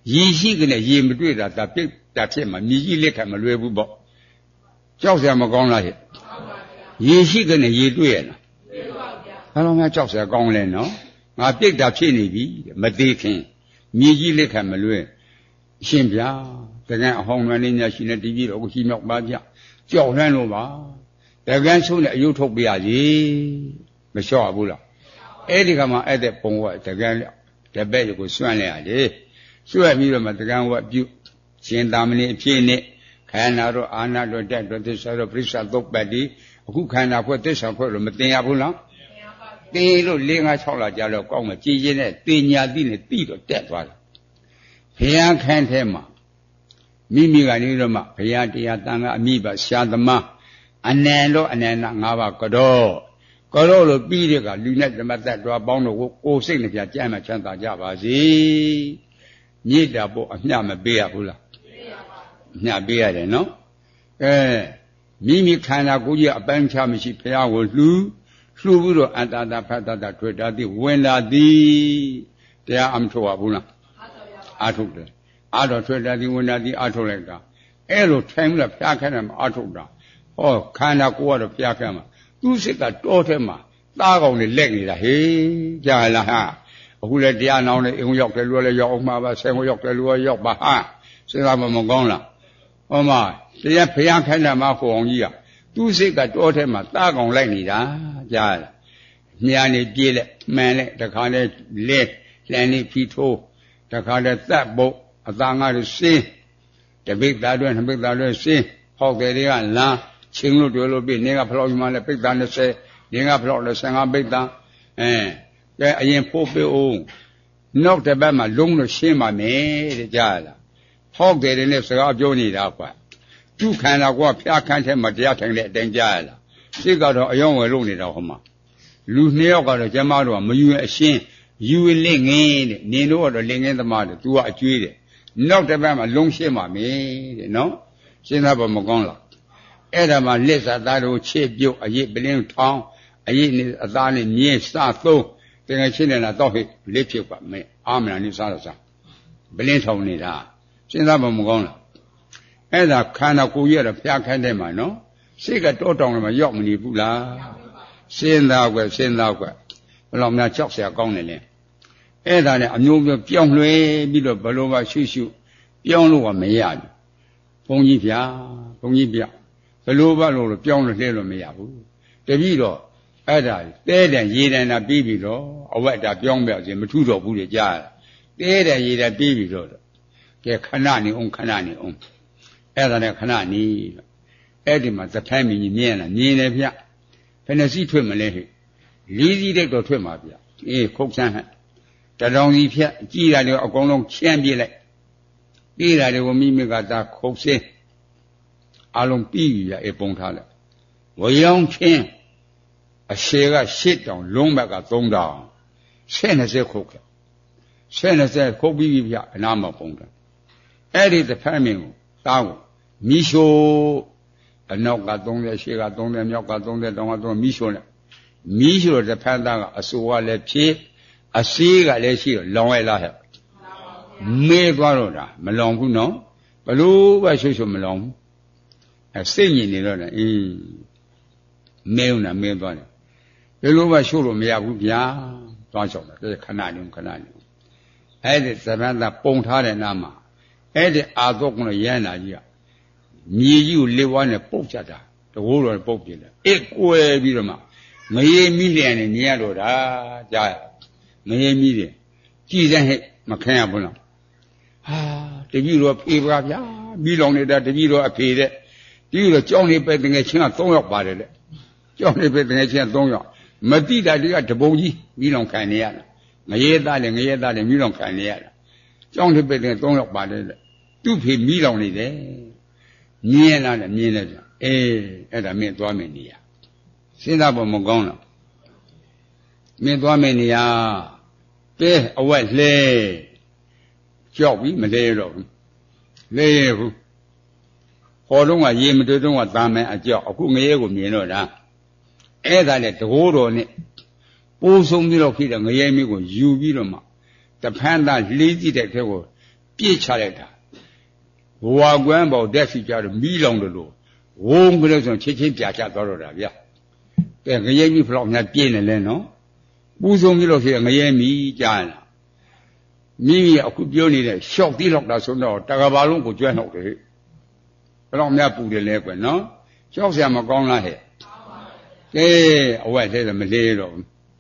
ရေရှိကနဲ့ရေမတွေ့တာဒါပြစ်တာဖြစ်မှာမြေကြီးလက်ခံမလွယ်ဘူးပေါ့ကြောက်စရာမကောင်းလားဟဲ့ရေရှိကနဲ့ရေတွေ့ရလားဘယ်လိုမှကြောက်စရာကောင်းလဲနော်ငါပြစ်တာဖြစ်နေပြီမသေးခင်မြေကြီးလက်ခံမလွယ်အရှင်ဗျာတကယ်အဟောင်းနှင်းများရှိနေတည်ပြီးတော့အခုရှိမြောက်ပါကြကြောက်နှမ်းလို့ပါတကယ်ဆုံးနဲ့အယုတ်ထုတ်ပြရစီမလျှော့ဘူးလားအဲ့ဒီကမှအဲ့တဲ့ပုံကတကယ်တပည့်ကိုစွန့်လိုက်ရတယ်စွန့်ပြီးတော့မှတကယ်ကပြုရှင်သာမဏေအဖြစ်နဲ့ခန္ဓာတော့အာနာတော့တက်တော့သစ္စာတော့ပြိဿသုတ်ပတ်ဒီအခုခန္ဓာဖွဲ့သစ္စာဖွဲ့လို့မတင်ရဘူးလားတင်လို့၄၅၆လကြာတော့ကောင်းမှကြည်ရင်နဲ့တင်ညာတိနဲ့တိတော့တက်သွားတယ်ဘုရားခန်းထဲမှာမိမိကနေတော့မှဘုရားတရားတန်ခါအမိပါရှားသမားအနန္တောအနန္တ၅ပါးကတော့ကတော့လို့ပြီးတဲ့ကလူနဲ့ဓမ္မသက်တော်ပေါင်းတို့ကိုကိုယ်စိတ်နဲ့ပြကြမ်းမှချမ်းသာကြပါစေမြေတာပေါ့အမျှမပေးရဘူးလားပေးရပါဘူးအမျှပေးရတယ်နော်အဲမိမိခန္ဓာကိုယ်ကြီးအပိုင်းခြားမရှိဘုရားကိုလှူလှူပြီးတော့အတ္တတာဖတ်တာတွေ့တာသည်ဝင်လာသည်တရားအမထုတ်ရဘူးလားအားထုတ်တယ်အားတော့တွေ့တာသည်ဝင်လာသည်အားထုတ်လိုက်တာအဲ့လိုထိုင်လို့ဘုရားခန္ဓာမှာအားထုတ်တာဟောခန္ဓာကိုယ်ကတော့ဘုရားခန္ဓာမှာသူ့စိတ်ကတောထဲမှာသားကောင်တွေလက်နေတာဟေးကြားလားဟာအခုလည်းတရားနောင်နဲ့အုံရောက်တယ်လူကလည်းရောက်အောင်မှာပါဆယ်ကိုရောက်တယ်လူကရောက်ပါဟာစဉ်းစားမမကောင်းလားဟောမတရားဘုရားခန္ဓာမှာဟောအောင်ကြီးကသူ့စိတ်ကတောထဲမှာသားကောင်လိုက်နေတာကြားလားညာနေပြေးလက်မှန်လက်တခါလဲလဲလန်နေဖီထိုးတခါလဲသတ်ပုတ်အသားငါတွေစင်းတပိတ်သားတွေနှစ်ပိတ်သားတွေစင်းဟောက်တယ်တွေကလမ်းချင်းလို့တွေ့လို့ပြီနေကဖလောက်ယူမှလည်းပိတ်သား၂၀နေကဖလောက်လည်း၁၅ပိတ်သားအဲကဲအရင်ဖို့ပေးအောင်နောက်တစ်ပတ်မှလုံးလို့ရှင်းပါမယ်တဲ့ကြားလားဟောက်တယ်တွေနဲ့စကားပြောနေတာကွာသူ့ခန္ဓာကဖျားခန်းထဲမှာတရားထိုင်တဲ့အတိုင်းကြားလားစိတ်ကတော့အယောင်းဝယ်လို့နေတာဟောမှာလူနှစ်ယောက်ကတော့ကျမတို့ကမယူရင်အရှင်းယူရင်လင့်ငင်းတဲ့နင်တို့ကတော့လင့်ငင်းသမားတဲ့ तू ကအကျွေးတဲ့နောက်တစ်ပတ်မှလုံးရှင်းပါမယ်တဲ့နော်ရှင်းသားပေါ်မကောင်းလားအဲ့ဒါမှလက်စားသားတို့ချစ်ပြုတ်အရေးပလင်းထောင်းအရေးနဲ့အသားနဲ့မြင်းစသုံးတကယ်ချင်းနေတာတော့ဟိလက်ဖြစ်ပါမယ်အာမနာနေစားတော့စားပလင်းထောင်းနေတာစဉ်းစားမမကောင်းလားအဲ့ဒါခန္ဓာကိုယ်ကြီးရတော့ဖျားခိုင်းတယ်မှာနော်စိတ်ကတောတောင်လည်းမရောက်မနေဘူးလားစဉ်းစားကွယ်စဉ်းစားကွယ်ဘယ်လောက်များကြောက်เสียကောင်းနေလဲအဲ့ဒါနဲ့အမျိုးမျိုးပြောင်းလဲပြီးတော့ဘယ်လိုမှရှုရှုပြောင်းလို့ကမရဘူးဘုန်းကြီးဗျာဘုန်းကြီးဗျဘယ်လိုပါလို့ပြောင်းလို့လှဲလို့မရဘူးတပည့်တော့အဲ့ဒါတဲတယ်ရေတယ်နာပြီးပြီတော့အဝတ်တာပြောင်းပြစီမထူတော့ဘူးလေကြားတဲတယ်ရေတယ်ပြီးပြီတော့ကဲခဏနေအောင်ခဏနေအောင်အဲ့ဒါနဲ့ခဏနေအဲ့ဒီမှာသထိုင်းမြင်မြင်လာမြင်တယ်ဗျဘယ်နှစီထွက်မလဲဟဲ့လေးစီးတဲ့တော့ထွက်မှာဗျအေးခုတ်ဆန်းဟဲ့တတောင်စီဖြတ်ကြည်တာတွေအကုန်လုံးချမ်းပြေးလိုက်ပြေးတာတွေကိုမိမိကသာခုတ်စင်းအလုံးပြီးပြီအေးပုံထားလိုက်ဝရောင်ချင်းအရှေကရှစ်တောင်လုံးဘက်ကသုံးတောင်ဆယ်နှစ်ဆယ်ခုတ်ခဲ့ဆယ်နှစ်ဆယ်ခုတ်ပြီးပြီဗျအနားမှာပုံတယ်အဲ့ဒီတစ်ဖက်မြင်ကိုတားကိုမိရှို့အနောက်ကသုံးဆယ်ရှေကသုံးဆယ်မြောက်ကသုံးဆယ်တောင်ကသုံးမိရှို့နဲ့မိရှို့တစ်ဖက်သားကအစိုးရလည်းဖြစ်အစည်းကလည်းရှိတော့လောင်ရလားဟဲ့မေးသွားတော့တာမလောင်ဘူးနော်ဘလို့ပဲရှုပ်ရှုပ်မလောင်ဘူးအဲစိတ်ညစ်နေတော့တယ်အင်းမဲဦးနာမဲသွားတယ်ဘယ်လိုမှရှုပ်လို့မရဘူးဗျာသွားချောက်တယ်ခဏနေခဏနေအဲ့ဒီသမဏပုံထားတဲ့နားမှာအဲ့ဒီအာသောကရရန်လာကြီးကမြေကြီးကိုလေဝါနဲ့ပုတ်ချတာတကိုးတော်ပုတ်ပြတယ်အကွယ်ပြီးတော့မှငရေမိလျံနေနေရတော့တာကြားရငရေမိတယ်ကြည်စမ်းဟဲ့မခံရဘူးလားဟာတကြီးတော့ဖေးပါဗျာမိလောင်နေတာတကြီးတော့အဖေတဲ့တကြီးတော့ကြောင်းနေပဲတငယ်ချင်းက၃ယောက်ပါတယ်လေကြောင်းနေပဲတငယ်ချင်းက၃ယောက်မတိတာတည်းကတပုံကြီးမိလောင်ခံနေရတာငရေသားလည်းငရေသားလည်းမိလောင်ခံနေရတာကြောင်းနေပဲတငယ်၃ယောက်ပါတယ်လေသူ့ဖေမိလောင်နေတယ်မြင်လားလေမြင်တယ်ဗျအေးအဲ့ဒါမင်းသွားမယ်နေရစဉ်းစားဖို့မကောင်းလားမင်းသွားမယ်နေရတဲအဝက်လှဲကြောက်ပြီမလဲတော့ဘူးလဲရဘူးဟောတော့ကရေမတွေ့တော့ကတာမယ်အကြောက်အခုငရဲကိုမြင်တော့တာအဲ့ဒါနဲ့တကိုးတော်နဲ့ပိုးဆုံးပြီးတော့ဖြစ်တဲ့ငရဲမီးကိုယူပြီးတော့မှတဖန်သားလေးကြည့်တဲ့ထဲကိုပြေးချလိုက်တာဘဝကွမ်းပေါ်တက်စီကြတော့မီးလောင်တယ်လို့ဝုန်းကလေးဆိုချင်းချင်းပြာချသွားတော့တာဗျာကဲငရဲကြီးဖလောက်များပြင်းနေလဲနော်ပူဆုံးပြီးလို့ရှိရင်ငရဲမီးကြားလာမိမိအခုပြောနေတဲ့ရှော့တိလောက်တာဆိုတော့တကဘာလုံးကိုကျွဲနှောက်တယ်ဘလောက်များပူတယ်လဲကွနော်ရှော့ဆရာမကောင်းလားဟဲ့ကဲအဝတ်သေးတယ်မလေးတော့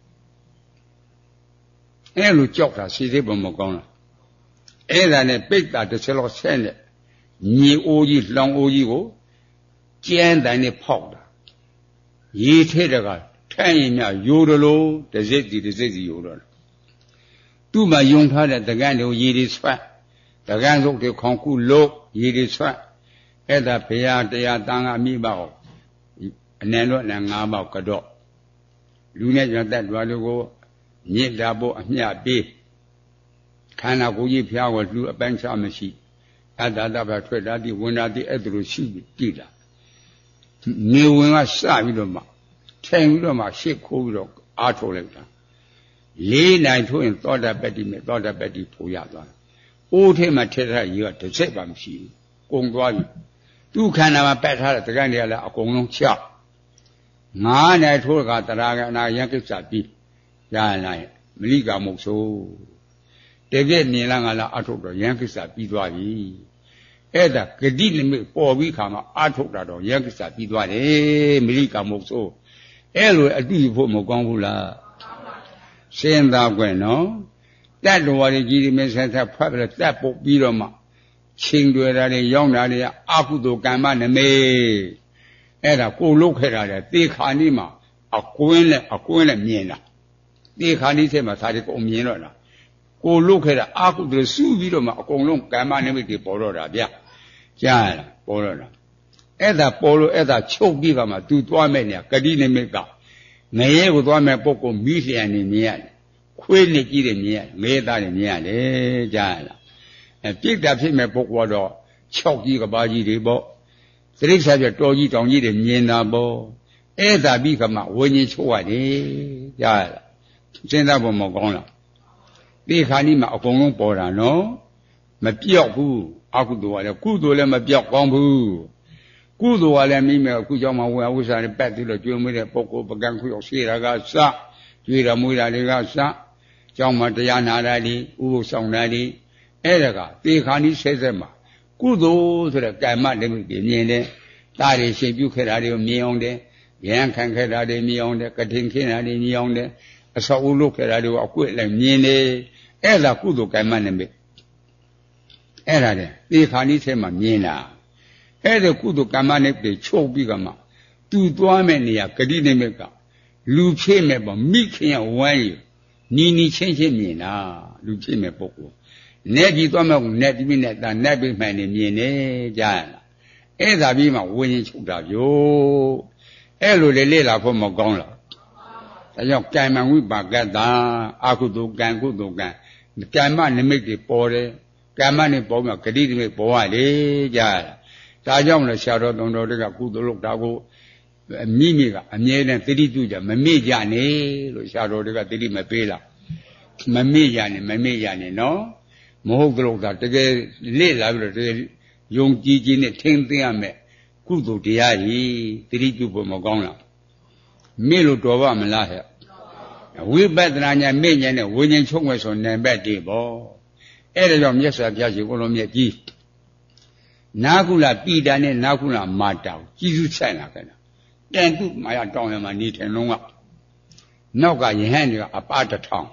အဲ့လိုကြောက်တာစီသေးပုံမကောင်းလားအဲ့ဒါနဲ့ပိတ်တာတစ်ချက်လောက်ဆက်နဲ့ညီအိုးကြီးလောင်အိုးကြီးကိုကျန်းတိုင်းနဲ့ဖောက်တာရေထဲတကထိုင်ရင်ညယိုးတယ်လို့တစ်စိတ်စီတစ်စိတ်စီယိုးတော့သူ့မှာယုံထားတဲ့တကန်းတွေကိုရေတွေဆွတ်တကန်းစုပ်တွေခေါင်ခုလို့ရေတွေဆွတ်အဲ့ဒါဘုရားတရားတန်ခါမိပါအောင်အနန္တနဲ့ငါးပေါက်ကတော့လူနဲ့ကြတဲ့တွားလူကိုမြစ်တာဖို့အမျှပေးခန္ဓာကိုယ်ကြီးဖျားကိုလူအပန်းချမရှိအတ္တတပထွက်တာဒီဝင်တာဒီအဲ့ဒါလိုရှိကြည့်တာနေဝင်ကစပြီးတော့မှထိုင်ပြီးတော့မှရှစ်ခိုးပြီးတော့အားထုတ်လိုက်တာလေးနိုင်ထိုးရင်သောတာပတ္တိမေသောတာပတ္တိဖူရသွားအိုးထဲမှာထည့်ထားရေကတစ်စိတ်ပါမရှိဘူးကုန်သွားပြီသူ့ခန္ဓာမှာပတ်ထားတဲ့တကန်းတွေကလည်းအကုန်လုံးချငါးနိုင်ထိုးကတရားကအနာယံကိစ္စပြီးရလိုက်မလိကာမုတ်ဆိုတကယ်မြင်လာငါလားအထုတ်တော့ယံကိစ္စပြီးသွားပြီအဲ့ဒါဂတိနိမိတ်ပေါ်ပြီးခါမှာအထုတ်တာတော့ယံကိစ္စပြီးသွားတယ်မလိကာမုတ်ဆိုအဲ့လိုအတူဖို့မကောင်းဘူးလားစဉ်းစားကြွနော်တတ်တော်ရည်ကြီးဒီမဆက်ဆက်ဖတ်ပြီးတော့တတ်ပုတ်ပြီးတော့မှချင်းတွေတာတွေရောင်းတာတွေအကုသိုလ်ကမ္မနမေအဲ့ဒါကိုလုတ်ခဲ့တာလေသေခါနီးမှာအကွင်းနဲ့အကွင်းနဲ့မြင်တာသေခါနီးထဲမှာဒါတွေကုန်မြင်တော့တာကိုလုတ်ခဲ့တာအကုသိုလ်စုပြီးတော့မှအကုန်လုံးကမ္မနမိတ်တွေပေါ်တော့တာဗျကြားရလားပေါ်တော့တာအဲ့ဒါပေါ်လို့အဲ့ဒါချုပ်ပြီးကမှသူသွားမဲ့နေဂတိနိမိတ်ကငရဲကိုသွားမဲ့ပုဂ္ဂိုလ်မိလျံနေမြင်ရတယ်ခွေးနဲ့ကြီးတယ်မြင်ရတယ်ငရဲသားတွေမြင်ရတယ်ကြားရလားအဲပြိတ္တာဖြစ်မဲ့ပုဂ္ဂိုလ်တော့၆ကြီးကဘာကြီးတွေပေါ့သတိစားပြတော်ကြီးတောင်ကြီးတွေမြင်တာပေါ့အဲ့ဒါပြီးခမှဝိညာဉ်ချုပ်ရတယ်ကြားရလားစဉ်းစားဖို့မကောင်းလားဒီခါนี้မှာအကုန်လုံးပေါ်တာနော်မပြောက်ဘူးအကုသိုလ်ကလည်းကုသိုလ်လည်းမပြောက်ကောင်းဘူးကုသိုလ်ကလည်းမိမယ်အခုကြောင့်မှဝေဝိစာနဲ့ပတ်ပြီးတော့ကျွေးမွေးတဲ့ပုဂ္ဂိုလ်ပကံခွေရောက်ရှိတာကစကျွေးတော်မွေးတာတွေကစကြောင့်မှတရားနာတာဒီဥပုသ်ဆောင်တာဒီအဲ့ဒါကသေခါนี้ဆဲဆဲမှာကုသိုလ်ဆိုတဲ့ကမ္မဓမ္မတွေမြင်တယ်တာတွေရှင်းပြုခဲ့တာတွေကိုမြင်အောင်တယ်ရဟန်းခံခဲ့တာတွေမြင်အောင်တယ်ကထိန်ခင်းတာတွေမြင်အောင်တယ်အဆောက်အဦလုပ်ခဲ့တာတွေကိုအကွက်လိုက်မြင်တယ်အဲ့ဒါကုသိုလ်ကမ္မနမိတ်အဲ့ဒါတဲ့သေခါนี้ထဲမှာမြင်တာအဲ့ဒါကုသိုလ်ကမ္မနမိတ်တွေချုပ်ပြီးကမှသူသွားမဲ့နေရာဂတိနိမိတ်ကလူဖြစ်မဲ့ပေါ့မိခင်ဝမ်းရနီနီချင်းချင်းမြင်တာလူဖြစ်မဲ့ပုဂ္ဂိုလ်နဲ့ကြီးသွားမဲ့နဲ့ဒီမိနဲ့တာနဲ့ပြီးမှန်နေမြင်နေကြရလားအဲ့ဒါပြီးမှဝိညာဉ်ချုပ်တာဗျို့အဲ့လိုလေလေ့လာဖို့မကောင်းလားဒါကြောင့်ကံမဝိပါကတ္တာအကုသိုလ်ကံကုသိုလ်ကံကံမနိမိတ်တွေပေါ်တယ်ကံမနဲ့ပေါ်မှာဂတိနိမိတ်ပေါ်ရတယ်ကြားရလားဒါကြောင့်လည်းဆရာတော်သုံးတော်တွေကကုသိုလ်လုပ်တာကိုမိမိကအမြဲတမ်းသတိပြုကြမမေ့ကြနဲ့လို့ဆရာတော်တွေကသတိမပေးလားမမေ့ကြနဲ့မမေ့ကြနဲ့နော်မဟုတ်ကြလို့ဒါတကယ်လေ့လာပြီးတော့တကယ်ယုံကြည်ခြင်းနဲ့ထင်သိရမယ်ကုသိုလ်တရားကြီးသတိပြုဖို့မကောင်းလားမေ့လို့တော်ပါမလားဟဲ့ဝိပဿနာဉာဏ်မေ့ဉာဏ်နဲ့ဝိညာဉ်ချုပ်မယ်ဆိုနံပါတ်၁ပေါ့အဲ့ဒါကြောင့်မြတ်စွာဘုရားရှင်ကိုလိုမြတ်ကြီးနာကုလပိတာနဲ့နာကုလမာတာကိုကြီးစုဆိုင်လာခဲ့တာတန်တုမာရတောင်းရမှာနေထိုင်လုံးကနောက်ကယဟန်တွေကအပါတထောင်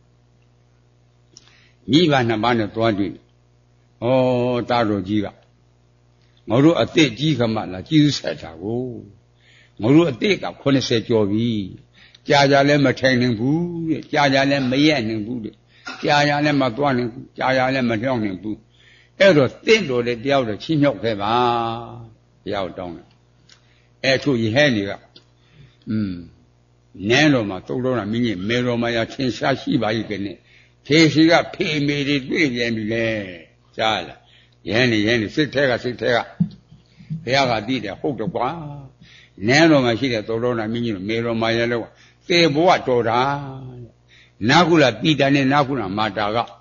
မိဘနှစ်ပါးနဲ့သွားတွေ့ဩတာတော်ကြီးကငါတို့အသက်ကြီးခမလားကြီးစုဆိုင်တာကိုငါတို့အသက်ကခုနှစ်ဆယ်ကျော်ပြီကြာကြာလည်းမထိုင်နိုင်ဘူးတဲ့ကြာကြာလည်းမရက်နိုင်ဘူးတဲ့ကြာကြာလည်းမသွားနိုင်ဘူးကြာကြာလည်းမလျှောက်နိုင်ဘူးအဲ့တော့တင့်တော်တဲ့တယောက်တော့ချင်းမြောက်ခဲ့ပါတယောက်တောင်းတယ်အဲ့ထို့ရဟန်းတွေကอืมနန်းတော်မှာတုတ်တော်တာမင်းကြီးမေတော်မှာရချင်းရှားရှိပါရဲ့ကနေဖေစီကဖေမေတွေတွေ့ပြန်ပြီလေကြားလားရဟန်းနေရဟန်းနေစိတ်ထဲကစိတ်ထဲကဘုရားကသိတယ်ဟုတ်တော့ကွာနန်းတော်မှာရှိတဲ့တုတ်တော်တာမင်းကြီးမေတော်မှာရလို့သေဘဝတော်တာနာကုလပိတာနဲ့နာကုလမာတာက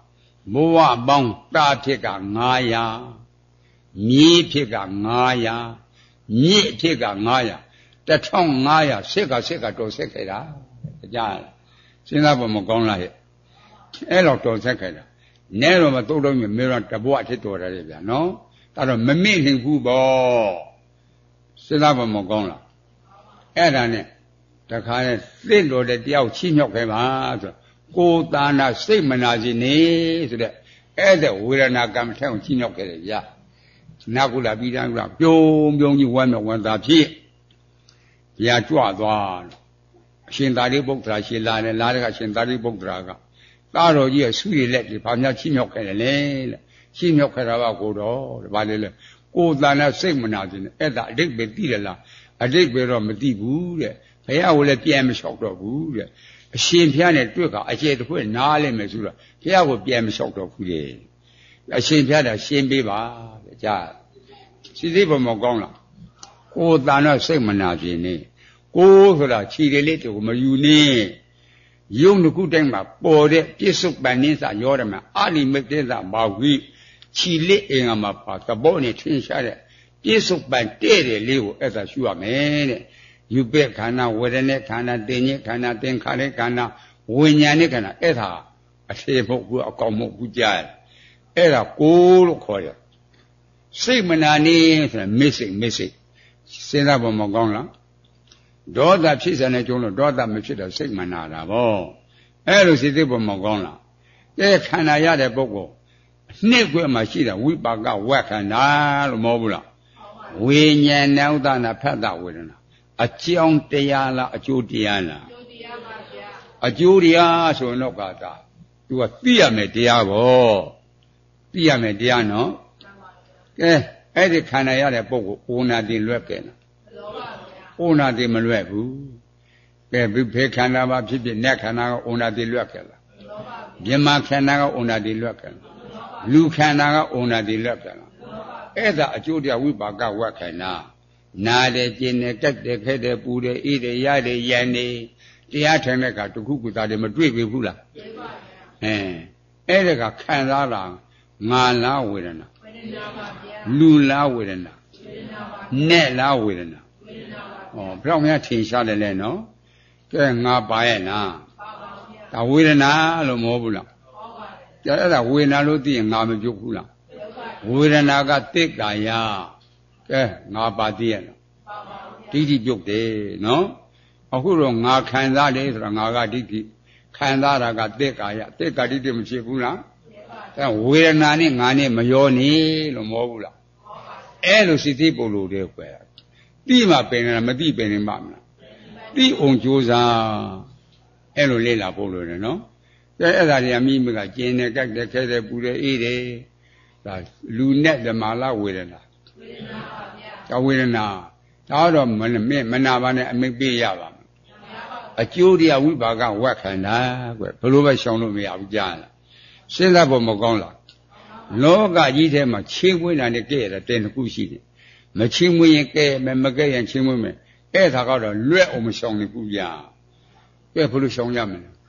ဘဝပေါင်းတာဖြစ်ကငါးရာမြေဖြစ်ကငါးရာမြစ်ဖြစ်ကငါးရာတထောင်ငါးရာဆက်ကဆက်ကတော်ဆက်ခဲ့တာကြားစဉ်းစားဖို့မကောင်းလားရဲ့အဲ့တော့တော်ဆက်ခဲ့တာနဲတော့မတိုးတော့မြမေတော့တဘဝဖြစ်တော်တယ်ဗျာနော်ဒါတော့မမေ့နိုင်ဘူးပေါ့စဉ်းစားဖို့မကောင်းလားအဲ့ဒါနဲ့တခါနဲ့သင့်တော်တဲ့တယောက်ချီးမြှောက်ခဲ့ပါဆိုကိုယ်တာနာစိတ်မနာစီနေဆိုတဲ့အဲ့တဲ့ဝေဒနာကံထဲကိုချီးမြှောက်ခဲ့တယ်ဗျာနာကုလာပြီးတိုင်းကပြုံးပြုံးကြီးဝမ်းမြောက်ဝမ်းသာဖြစ်ဗျာကြွသွားအရှင်သာရိပုတ္တရာရှင်လာတယ်လာတဲ့ကရှင်သာရိပုတ္တရာကသာတော်ကြီးရဲ့ဆုရည်လက်တွေဘာများချီးမြှောက်ခဲ့တယ်လဲတဲ့ချီးမြှောက်ခဲ့တာကကိုတော်တဲ့ဘာလဲလဲကိုယ်တာနာစိတ်မနာစီနေအဲ့ဒါအတိတ်ပဲသိရလားအတိတ်ပဲတော့မသိဘူးတဲ့ဘုရားကိုလည်းပြန်မလျှောက်တော့ဘူးတဲ့အရှင်ဘုရားနဲ့တွေ့ကအကျေတစ်ခွက်နားလိုက်မယ်ဆိုတော့ဘုရားကိုပြန်မလျှောက်တော့ဘူးတဲ့အရှင်ဘုရားကရှင်းပေးပါတဲ့ကြားစီစိတ်ပေါ်မကောင်းလားကိုယ်တန်တော့စိတ်မနာပြင်းနေကိုယ်ဆိုတာခြေရလေးတူမယူနေယုံတစ်ခုတိုင်းမှာပေါ်တဲ့ပြစ္ဆုတ်ပန်နင်းစာရောတယ်မှာအာလိမိတ်တဲ့စာဘာဝိခြေလေးအင်္ဂါမှာပါသဘောနဲ့ထင်ရှားတဲ့ပြစ္ဆုတ်ပန်တဲ့တယ်လေးကိုအဲ့ဒါရှုရမယ်တဲ့ယူပက်ခန္ဓာဝေဒနာခန္ဓာတင်ညခန္ဓာသင်္ခါရခန္ဓာဝိညာဉ်နဲ့ခန္ဓာအဲ့ဒါအထေမဟုတ်ဘူးအကောင်မဟုတ်ဘူးကြားအဲ့ဒါကိုလို့ခေါ်တယ်စိတ်မနာနေဆိုတာမစိတ်မစိတ်စဉ်းစားဖို့မကောင်းလားဒေါသဖြစ်စတဲ့ကျုံးလို့ဒေါသမဖြစ်တော့စိတ်မနာတာဗောအဲ့လိုစိတ်သိဖို့မကောင်းလားအဲခန္ဓာရတဲ့ပုဂ္ဂိုလ်နှစ်ခွဲမှာရှိတာဝိပါကဝက်ခန္ဓာလို့မဟုတ်ဘူးလားဝိညာဉ်နဲ့ဥဒ္ဒနာဖတ်တာဝေဒနာအကြောင်းတရားလားအကျိုးတရားလားအကျိုးတရားပါဗျာအကျိုးတရားဆိုရင်တော့ကတာသူကသိရမယ်တရားဗောသိရမယ်တရားနော်ကဲအဲ့ဒီခန္ဓာရတဲ့ပုဂ္ဂိုလ်အိုနာတိလွက်ကဲလားမလွယ်ပါဘူးအိုနာတိမလွယ်ဘူးကဲဘယ်ခန္ဓာပါဖြစ်ဖြစ်နတ်ခန္ဓာကအိုနာတိလွက်ကဲလားမလွယ်ပါဘူးမြမခန္ဓာကအိုနာတိလွက်ကဲလားလူခန္ဓာကအိုနာတိလွက်ကဲလားအဲ့ဒါအကျိုးတရားဝိပါကဝက်ခန္ဓာနာတယ်ကျင်တယ်တက်တယ်ခဲတယ်ပူတယ်အေးတယ်ရတယ်ရန်တယ်တရားထိုင်တဲ့ကတခုခုသားတယ်မတွေ့ပြီဘူးလားတွေ့ပါဗျာအဲအဲ့ဒါကခံစားတာငါလားဝေဒနာဝေဒနာပါဗျာလူလားဝေဒနာဝေဒနာပါနဲ့လားဝေဒနာဝေဒနာပါဩဘယ်တော့မှထင်ရှားတယ်လဲနော်ကဲငါပါရဲ့လားပါပါဗျာဒါဝေဒနာလို့မဟုတ်ဘူးလားဟုတ်ပါတယ်ဒါအဲ့ဒါဝေဒနာလို့သိရင်ငါမပြုတ်ဘူးလားဝေဒနာကတိက္ကာယကဲငါပါသိရဲ့နော်ဒိဋ္ဌိပြုတ်တယ်နော်အခုတော့ငါခံစားတယ်ဆိုတာငါကဒိဋ္ဌိခံစားတာကတိက္ကာယတိက္ကာဒိဋ္ဌိမဖြစ်ဘူးလားအဲဝေဒနာနဲ့ငါနဲ့မရောနေလို့မဟုတ်ဘူးလားအဲ့လိုစိတ်သိပုံလို့တဲ့ကွယ်တိမှပင်တယ်မတိပင်နေမှာမလားတိအောင်ကြိုးစားအဲ့လိုလေ့လာဖို့လို့တယ်နော်ကဲအဲ့ဒါတွေအမိမကကျင်းတယ်ကြိုက်တယ်ခဲတယ်ပူတယ်အေးတယ်ဒါလူနဲ့ဓမ္မလားဝေဒနာဝေဒနာပါဗျာဒါဝေဒနာဒါတော့မနဲ့မနာပါနဲ့အမိတ်ပေးရပါမယ်အကျိုးတရားဝိပါကဝက်ခန္ဓာကွယ်ဘယ်လိုပဲရှောင်လို့မရဘူးကြားလားစဉ်းစားဖို့မကောင်းလားလောကကြီးထဲမှာချင်းမွေးတာနဲ့ကဲ့ရတာတင်တစ်ခုရှိတယ်မချင်းမွေးရင်ကဲ့မယ်မကဲ့ရင်ချင်းမွေးမယ်အဲ့ဒါကတော့လွတ်အောင်မရှောင်နိုင်ဘူးဗျာကဲဘယ်လိုရှောင်ရမလဲဟမ်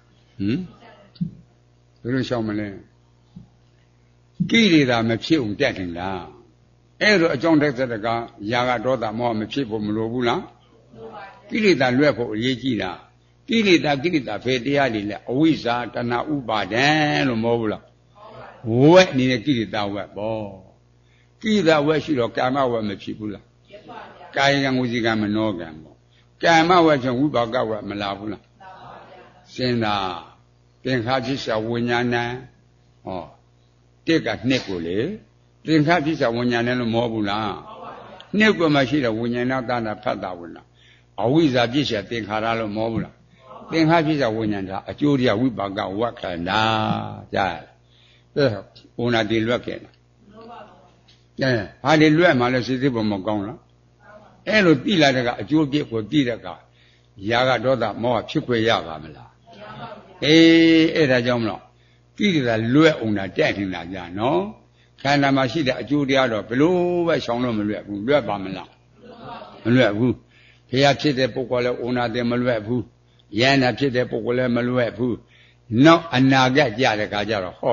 ဘယ်လိုရှောင်မလဲကိလေသာမဖြစ်အောင်တက်တယ်လားအဲ့တော့အကြောင်းတက်တဲ့ကယာကဒေါသမောဟမဖြစ်ဖို့မလိုဘူးလားကိလေသာလွတ်ဖို့အရေးကြီးတာကိလေသာကိလေသာဖေတရားတွေလဲအဝိဇ္ဇာတဏှာဥပါဒံလို့မဟုတ်ဘူးလားဝက်နေတဲ့ကိလေသာဝက်ပေါ့ကိလေသာဝက်ရှိတော့ကာမဝက်မဖြစ်ဘူးလားဖြစ်ပါဗျာကာယကံဝစီကံမနောကံပေါ့ကာမဝက်ကြောင့်ဝိပါကဝက်မလာဘူးလားလာပါဗျာစဉ်းစားသင်္ခါဖြစ်ရှာဝိညာဏံဟောတစ်ကနှစ်ကိုလေသင်္ခါဖြစ်ရှာဝိညာဏံလို့မဟုတ်ဘူးလားဟုတ်ပါဗျာနှစ်ကမှရှိတဲ့ဝိညာဏသနာဖတ်တာဝင်လားအဝိဇ္ဇာဖြစ်ရှာသင်္ခါရလို့မဟုတ်ဘူးလားသင်္ခါဖြစ်ရှာဝိညာဏအကျိုးတရားဝိပါကဝက်ခန္ဓာကြားအဲဘုနာတိလွတ်ခဲ့လားအဲဘာတွေလွတ်မှလဲစိတ်သိဖို့မကောင်းလားအဲ့လိုတိလာတဲ့ကအကျိုးပြစ်ကိုတိတဲ့ကယာကဒေါသမောဟဖြစ်ခွင့်ရပါမလားအေးအဲ့ဒါကြောင့်မလို့ကိလေသာလွတ်အောင်တာတက်နေတာကြာနော်ခန္ဓာမှာရှိတဲ့အကျိုးတရားတော့ဘလို့ပဲရှောင်လို့မလွတ်ဘူးလွတ်ပါမလားမလွတ်ဘူးဘုရားဖြစ်တဲ့ပုဂ္ဂိုလ်လည်းဩနာတယ်မလွတ်ဘူးယန္တာဖြစ်တဲ့ပုဂ္ဂိုလ်လည်းမလွတ်ဘူးနောက်အနာဂတ်ကြတဲ့ခါကျတော့ဟော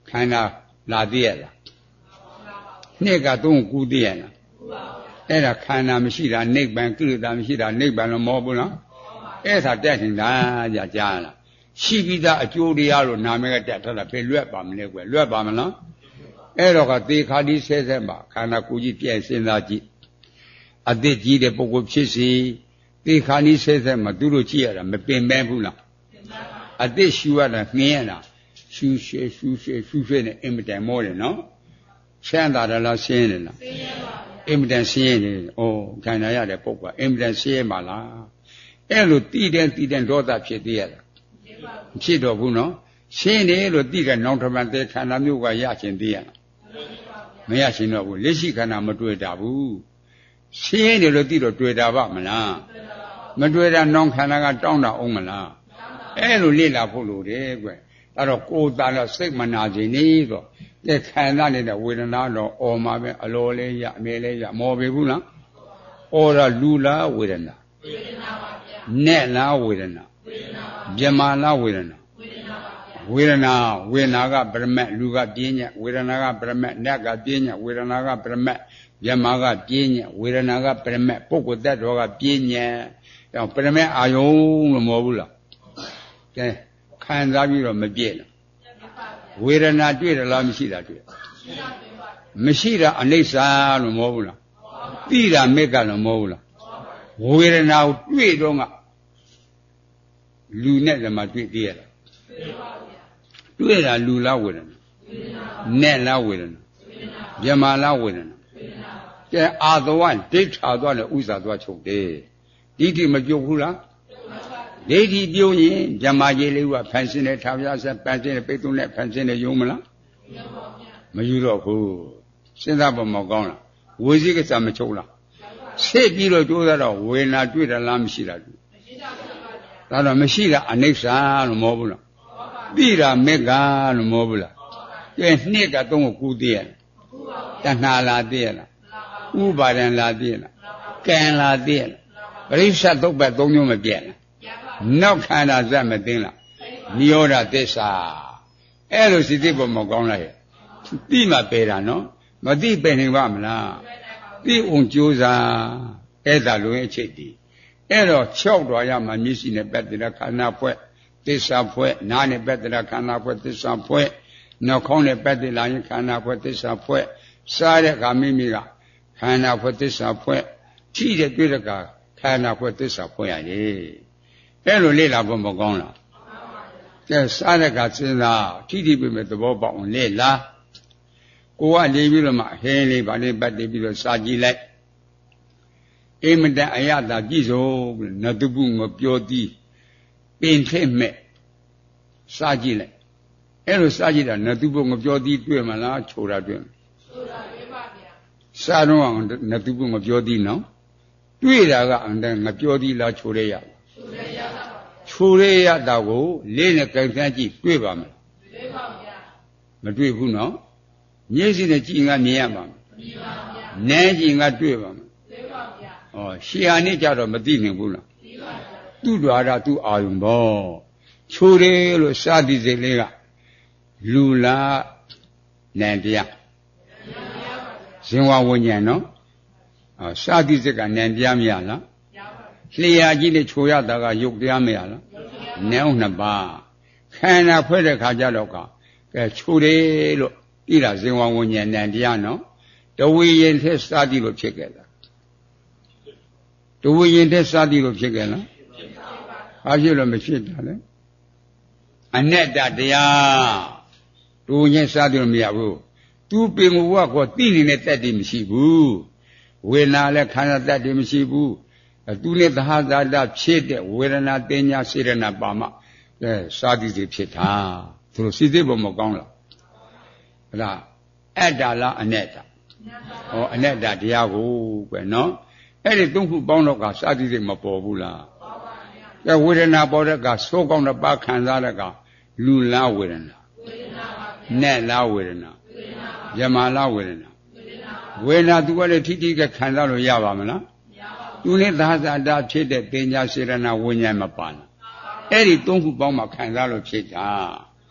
ခန္ဓာလာသေးရလားနှစ်ကသုံးကူးသေးရလားအဲ့ဒါခန္ဓာမရှိတာနိဗ္ဗာန်ကိလေသာမရှိတာနိဗ္ဗာန်လို့မဟုတ်ဘူးနော်အဲ့ဒါတက်နေတာကြာကြားလားရှိပြီးသားအကျိုးတရားလို့နာမည်ကတက်ထားတာဘယ်လွတ်ပါမလဲကွယ်လွတ်ပါမလားအဲ့တော့ကသေခါဒီဆဲဆဲမှာခန္ဓာကိုယ်ကြီးပြည့်စင်သားကြည့်အသက်ကြီးတဲ့ပုဂ္ဂိုလ်ဖြစ်စီသေခါဒီဆဲဆဲမှာသူတို့ကြည့်ရတာမပင်ပန်းဘူးလားအသက်ရှူရတာနှင်းရတာရှူရှေရှူရှေရှူရှေနဲ့အင်မတန်မောတယ်နော်ချမ်းသာတယ်လားဆင်းရဲတယ်လားဆင်းရဲပါဗျာအင်မတန်ဆင်းရဲတယ်ဩခန္ဓာရတဲ့ပုဂ္ဂိုလ်အင်မတန်ဆင်းရဲပါလားအဲ့လိုတည်တဲ့တည်တဲ့ဒေါသဖြစ်သေးရတာဖြစ်တော့ဘူးနော်ရှင်းတယ်လို့သိတဲ့နောင်တမန်တဲ့ခန္ဓာမျိုးကရချင်သေးရလားမရချင်တော့ဘူးလက်ရှိခန္ဓာမတွေ့တာဘူးရှင်းတယ်လို့သိတော့တွေ့တာပါမလားမတွေ့တာနောင်ခန္ဓာကတောင်းတာအောင်မလားအဲ့လိုလေ့လာဖို့လိုတယ်ကွအဲ့တော့ကိုယ်တန်တော့စိတ်မနာခြင်းနေတော့တဲ့ခန္ဓာနေတဲ့ဝေဒနာတော့အော်မှာပဲအလိုလေးရအမေလေးရမော်ပြီဘူးလားအော်တော့လူလားဝေဒနာဝေဒနာပါဗျာနဲ့လားဝေဒနာဝေဒနာပါဗျမလားဝေဒနာဝေဒနာပါဗျာဝေဒနာဝေဒနာကပရမတ်လူကပြင်းညက်ဝေဒနာကပရမတ်နတ်ကပြင်းညက်ဝေဒနာကပရမတ်ဗျမကပြင်းညက်ဝေဒနာကပရမတ်ပုဂ္ဂိုလ်တ attva ကပြင်းညက်အဲပရမတ်အာယုံလို့မဟုတ်ဘူးလားကဲခံစားပြီးတော့မပြည့်လားဝေဒနာတွေ့တယ်လားမရှိတာတွေ့မရှိတာအနိစ္စလို့မဟုတ်ဘူးလားသိတာမေကလို့မဟုတ်ဘူးလားဝေဒနာကိုတွေ့တော့ကလူနဲ့ဓမ္မတွေ့သေးရတာတွေ့တာလူလားဝေဒနာနဲ့လားဝေဒနာမြမလားဝေဒနာကဲအာသဝဒိဋ္ဌာသွားတယ်ဥစ္စာသွားချုပ်တယ်ဒိဋ္ဌိမပြုတ်ဘူးလားဒိဋ္ဌိပြုံးရင်ဓမ္မကြီးလေးကဖန်ဆင်းတဲ့ထာဝရဆက်ပန်းဆင်းတဲ့ပိတ်သုံးနဲ့ဖန်ဆင်းတဲ့ယုံမလားမယူတော့ဘူးစဉ်းစားပေါ်မကောင်းလားဝေစီကစားမချုပ်လားဆက်ပြီးတော့ကြိုးစားတော့ဝေနာတွေ့တယ်လားမရှိတာတွေ့ဒါတော့မရှိတာအနိစ္စလို့မဟုတ်ဘူးလားသိတာမေကလို့မဟုတ်ဘူးလားကဲနှစ်ကသုံးကိုကူးသေးရလားတဏှာလာသေးရလားဥပါဒံလာသေးရလားကံလာသေးရလားပရိစ္ဆသုတ်ပတ်သုံးမျိုးမပြည့်လားနောက်ခန္ဓာဇတ်မသိလားနိရောဓသစ္စာအဲ့လိုစိတ္တိပေါ်မကောင်းလိုက်သိမှပယ်တာနော်မသိပယ်နိုင်ပါမလားသိအောင်ကြိုးစားအဲ့ဒါလိုရင်အချက်တည်းအဲ့တော့၆တော်ရမှာမျက်စိနဲ့ပတ်သက်တဲ့ခန္ဓာဖွဲ့သစ္စာဖွဲ့နားနဲ့ပတ်သက်တဲ့ခန္ဓာဖွဲ့သစ္စာဖွဲ့နှာခေါင်းနဲ့ပတ်သက်လာရင်ခန္ဓာဖွဲ့သစ္စာဖွဲ့စားတဲ့အခါမိမိကခန္ဓာဖွဲ့သစ္စာဖွဲ့ထိတဲ့တွေ့တဲ့အခါခန္ဓာဖွဲ့သစ္စာဖွဲ့ရတယ်အဲ့လိုလေ့လာဖို့မကောင်းလားကဲစားတဲ့ကစဉ်းစားထိထိပြမဲ့သဘောပေါက်အောင်လေ့လာကိုကနေပြီးတော့မှဟင်းလေးဗာလေးပတ်တည်ပြီးတော့စားကြည့်လိုက်အိမ်မတန်အရသာကြည့်စို့နတုပုမပြောသည်ပင်ထက်မဲ့စားကြည့်လိုက်အဲ့လိုစားကြည့်တာနတုပုမပြောသည်တွေ့မလားချိုတာတွေ့မလားချိုတာတွေ့ပါဗျာစားတော့နတုပုမပြောသည်နော်တွေ့တာကအန်တန်မပြောသည်လားချိုရရချိုရရတာကိုလေးနဲ့ကြိုင်ဆန်းကြည့်တွေ့ပါမလားတွေ့ပါဗျာမတွေ့ဘူးနော်မျက်စိနဲ့ကြည့်ငါမြင်ရမှာမမြင်ပါဗျာနည်းကြည့်ငါတွေ့ပါမယ်တွေ့ပါဗျာဩရှီဟာနဲ့ကြတော့မသိနိုင်ဘူးလားသိပါဗျာသူ့ဓာတ်သူ့အာယုံပေါ့ချိုတယ်လို့စသည်စိတ်လေးကလူလားနံတရားဇင်ဝဝဉ္ဉဏ်နော်ဩစသည်စိတ်ကနံတရားမရလားလျှာကြီးနဲ့ချိုရတာကယုတ်တရားမရလားနံနှစ်ပါးခန္ဓာဖွဲ့တဲ့ခါကြတော့ကကဲချိုတယ်လို့ဤလားဇင်ဝဝဉ္ဉဏ်နံတရားနော်တဝိရင်သက်စသည်လို့ဖြစ်ခဲ့တာတဝိရင်သက်စသည်လို့ဖြစ်ခဲ့လားဘာဖြစ်လို့မဖြစ်တာလဲအနတ္တတရားတဝိရင်စသည်လို့မရဘူးသူပင်ဘဝကောသိနေတဲ့တတ်တည်မရှိဘူးဝေဒနာလည်းခန္ဓာတတ်တည်မရှိဘူးသူနဲ့သဟဇာတဖြစ်တဲ့ဝေဒနာတင်ညာစေရနာပါမအဲစသည်တွေဖြစ်တာသူတို့စိစိဘုံမကောင်းလားအဲ့ဒါအတ္တလားအနတ္တဟောအနတ္တတရားကိုကွယ်နော်အဲ့ဒီသုံးခုပေါင်းတော့ကစသည်စိတ်မပေါ်ဘူးလားပေါ်ပါဗျာကဲဝေဒနာပေါ်တဲ့ကသိုးကောင်းတဲ့ပါခံစားတဲ့ကလူလားဝေဒနာဝေဒနာပါဗျာနဲ့လားဝေဒနာဝေဒနာပါယမလားဝေဒနာဝေဒနာဝေဒနာသူကလည်းထိထိကခံစားလို့ရပါမလားမရပါဘူးသူနဲ့သာသတာဖြစ်တဲ့တင်ညာစေရနာဝိညာဉ်မပါလားအဲ့ဒီသုံးခုပေါင်းမှခံစားလို့ဖြစ်တာ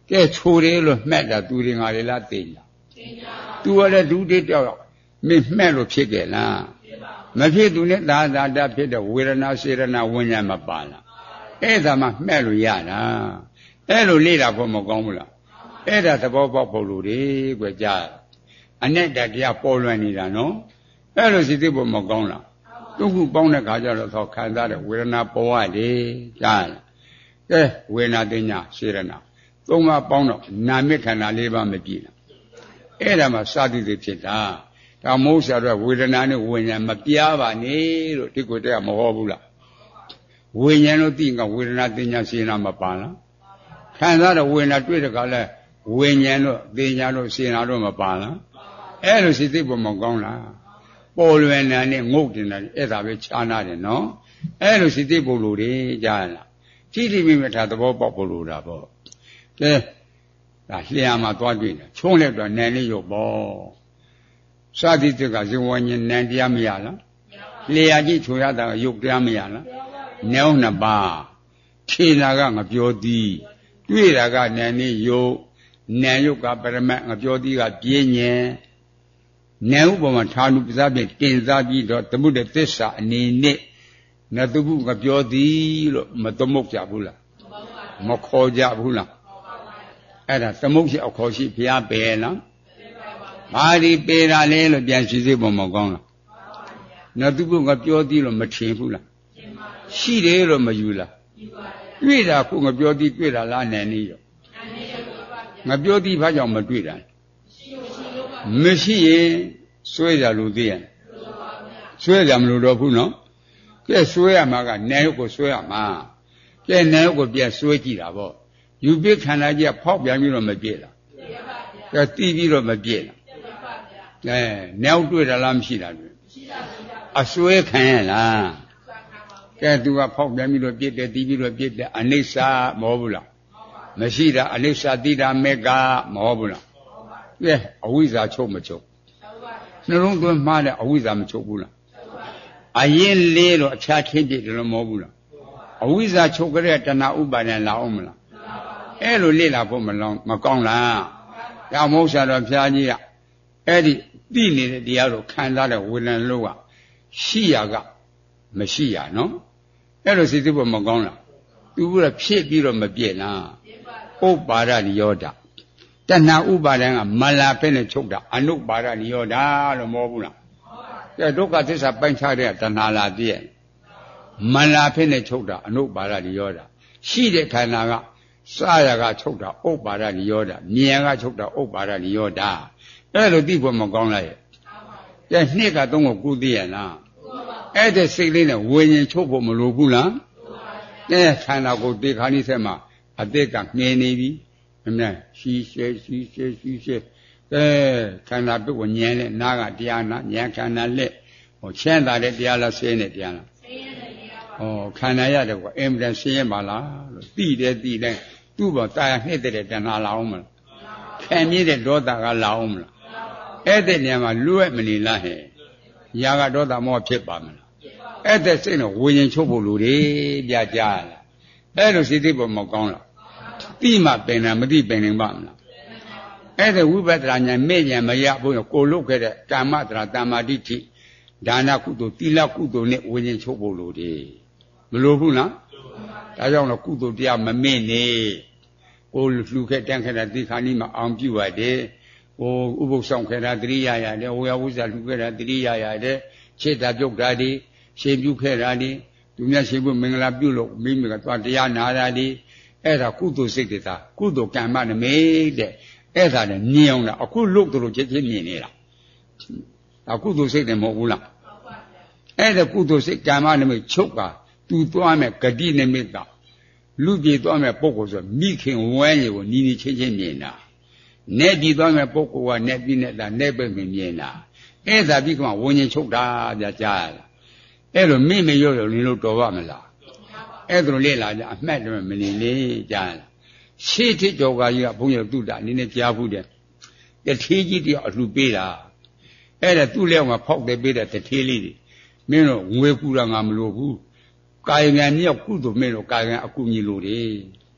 ကဲချိုတယ်လို့မှတ်တာသူတွေငါတွေလားသိလားသူကလည်းဒုတိယတော့မင်းမှတ်လို့ဖြစ်ကြလားမဖြစ်သူနဲ့သာသာတဖြစ်တဲ့ဝေဒနာစေရနာဝိညာဉ်မပါလားအဲ့ဒါမှမှတ်လို့ရတာအဲ့လိုလေ့လာဖို့မကောင်းဘူးလားအဲ့ဒါသဘောပေါက်ဖို့လို့ဒီကွကြားအနဲ့တရားပေါ်လွင်နေတာနော်အဲ့လိုစိတ်သိဖို့မကောင်းလားဒုက္ခပေါင်းတဲ့ခါကျတော့သောခံစားတဲ့ဝေဒနာပေါ်ရတယ်ကြားလားကဲဝေဒနာတင်ညာစေရနာသုံးပါးပေါင်းတော့နာမခန္ဓာ၄ပါးမပြည့်လားအဲ့ဒါမှစသည်တွေဖြစ်တာဒါမိုးဆရာတို့ဝေဒနာနဲ့ဝိညာဉ်မပြားပါနဲ့လို့ဒီကိုတည်းကမဟောဘူးလားဝိညာဉ်လို့သိရင်ကဝေဒနာတင်ညာစေရနာမပါလားခံစားတဲ့ဝေဒနာတွေ့တဲ့ခါလဲဝိညာဉ်လို့တင်ညာလို့စေရနာလို့မပါလားအဲ့လိုစိတ်သိဖို့မကောင်းလားပေါ်လွင်နာနဲ့ငုတ်တင်တာအဲ့ဒါပဲခြားနာတယ်နော်အဲ့လိုစိတ်သိဖို့လို့တွေကြားလားကြည့်တိမိမထားသဘောပေါက်ဖို့လို့တာပေါ့ကဲဒါလျှာမှာသွားတွေ့တယ်ချုံးလက်တော့နန်လေးရုပ်ပေါ့စသည်တကဇဝဉ္ဉနန်တရားမရလားလျှာကြည့်ချုံရတာရုပ်တရားမရလားနဲုံနှစ်ပါးခြေနာကငပြောသည်တွေ့တာကနန်လေးရုပ်နန်ရုပ်ကပရမတ်ငပြောသည်ကပြင်းညင်နန်ဥပမာဌာနုပဇာဖြင့်တင်စားပြီးတော့သမုဒ္ဒသစ္စာအနေနဲ့နတုဘုငပြောသည်လို့မသမုတ်ကြဘူးလားမခေါ်ကြဘူးလားအဲ့ဒါသမုတ်ရှိအခေါ်ရှိဘုရားပယ်လားဘာဒီပယ်တာလဲလို့ပြန်ရှိစေဖို့မကောင်းလားနတုဘုငပြောသည်လို့မထင်ဘူးလားရှိတယ်လို့မယူလားတွေ့တာခုငပြောသည်တွေ့တာလားနဲ့နေရောငပြောသည်ဘာကြောင့်မတွေ့တာမရှိရင်ဆွဲကြလို့သိရင်ဆွဲကြမလို့တော့ဘူးနော်ကဲဆွဲရမှာကနာယုတ်ကိုဆွဲရမှာကဲနာယုတ်ကိုပြန်ဆွဲကြည့်တာပေါ့ယူပိခန္ဓာကြီးကဖောက်ပြန်ပြီးတော့မပြည့်လားကဲတီးပြီးတော့မပြည့်လားကဲနာယုတ်တွေ့တာလားမရှိတာတွေ့အဆွဲခံရလားကဲသူကဖောက်ပြန်ပြီးတော့ပြည့်တယ်တီးပြီးတော့ပြည့်တယ်အနိစ္စမဟုတ်ဘူးလားမရှိတာအနိစ္စတိတာမေကမဟုတ်ဘူးလားကဲအဝိဇ္ဇာချုပ်မချုပ်နှလုံးသွင်းမှားတဲ့အဝိဇ္ဇာမချုပ်ဘူးလားအရင်လေးတော့အဖြာထင်းပြတယ်လို့မဟုတ်ဘူးလားအဝိဇ္ဇာချုပ်ကြတဲ့တဏှာဥပါဒံလာအောင်မလားအဲ့လိုလေ့လာဖို့မလောမကောင်းလားဒါမဟုတ်ဆရာတော်ဘုရားကြီးကအဲ့ဒီသိနေတဲ့တရားတို့ခံစားတဲ့ဝေဒနာလို့ကရှိရကမရှိရနော်အဲ့လိုစိတ်သိဖို့မကောင်းလားသူကဖြစ်ပြီးတော့မပြည့်လားဥပါဒနိရောဓတဏှာဥပါဒံကမလာဖဲနဲ့ချုပ်တာအနုပါဒနိရောဓလို့မဟုတ်ဘူးလားကဲဒုက္ခသစ္စာပိုင်းခြားတဲ့တဏှာလာတည်းမလာဖဲနဲ့ချုပ်တာအနုပါဒနိရောဓရှိတဲ့ခန္ဓာကစရကချုပ်တာဥပါဒနိရောဓမြင်ကချုပ်တာဥပါဒနိရောဓအဲ့လိုသိဖို့မကောင်းလားရဲ့ကဲနှစ်ကသုံးကိုကုသိရလားအဲ့တဲ့စိတ်လေးနဲ့ဝิญဉ်ချုပ်ဖို့မလိုဘူးလားကဲခန္ဓာကိုယ်တေခါနိဆက်မှာအတိတ်ကငြင်းနေပြီအမှန်ရှိရှဲရှိရှဲရှိရှဲကဲခန္ဓာပြုတ်ကိုဉာဏ်နဲ့နားကတရားနာဉာဏ်ခန္ဓာလက်ဟိုချမ်းသာတဲ့တရားလားဆင်းရဲတဲ့တရားလားဆင်းရဲတဲ့တရားပါဩခန္ဓာရတယ်ကွာအင်မတန်ဆင်းရဲပါလားလို့သိတယ်သိတယ်သူ့ဘောတာယာနှစ်တဲ့တဏှာလာအောင်မလားခံမြင့်တဲ့ဒေါသကလာအောင်မလားအဲ့တဲ့နေရာမှာလွတ်မနေလားဟဲ့ຢာကဒေါသမောဖြစ်ပါမလားအဲ့တဲ့စိတ်နဲ့ဝิญဉ်ချုပ်ဖို့လူတွေပြကြလားအဲ့လိုစိတ်သိဖို့မကောင်းလားတိမှပင်တယ်မတိပင်နေပါမလားအဲ့ဒါဝိပဿနာဉာဏ်မဲ့ဉာဏ်မရဘူးကိုလုတ်ခဲ့တဲ့ကာမတရာတမ္မာတိတိဒါနကုသိုလ်သီလကုသိုလ်နဲ့ဝิญဉ်ချုပ်ဖို့လို့ဒီမလိုဘူးလားဒါကြောင့်တော့ကုသိုလ်တရားမမေ့နေကိုလှူခဲ့တန်းခဲ့တဲ့ဒီခါနီးမှာအောင်ပြုရတယ်ဟိုဥပုသ်ဆောင်ခဲ့တာတတိယရတယ်ဝေယဝိဇ္ဇာလှူခဲ့တာတတိယရတယ်ခြေတာပြုတ်တာဒီရှင်ပြုခဲ့တာဒီသူများရှင်ပြုမင်္ဂလာပြုလို့မိမိကသွားတရားနာတာဒီအဲ့ဒါကုသိုလ်စိတ်တွေသာကုသိုလ်ကံမနမိတ်တဲ့အဲ့ဒါနဲ့ညင်အောင်လားအခုလုတ်တို့ချက်ချင်းမြင်နေတာဒါကုသိုလ်စိတ်တွေမဟုတ်ဘူးလားအဲ့ဒါကုသိုလ်စိတ်ကံမနမိတ်ချုပ်ပါသူသွားမဲ့ဂတိနမိတ်ကလူပြေသွားမဲ့ပုဂ္ဂိုလ်ဆိုမိခင်ဝဲရေကိုနီးနီးချင်းချင်းမြင်တာနဲ့ဒီသွားမဲ့ပုဂ္ဂိုလ်ကနဲ့ပြီးနဲ့တာနဲ့ပဲမြင်တာအဲ့ဒါပြီးကမှဝิญဉ်ချုပ်တာဗျာကြားရလားအဲ့လိုမိမရော့ရော်လင်းလို့တော်ပါမလားအဲ့ဒါလေ့လာကြအမှတ်တယ်မနေလေကြားလားရှေ့ထစ်ကြောကကြီးကဘုန်းကြီးတို့တုတာနည်းနည်းကြားဘူးတဲ့တထေးကြီးတယောက်အလှပေးတာအဲ့ဒါသူ့လက်မှာဖောက်တယ်ပေးတဲ့တထေးလေးတွေမင်းတို့ငွေကူတာငါမလိုဘူးကာယကံမြောက်ကုသိုလ်မင်းတို့ကာယကံအကူညီလို့တယ်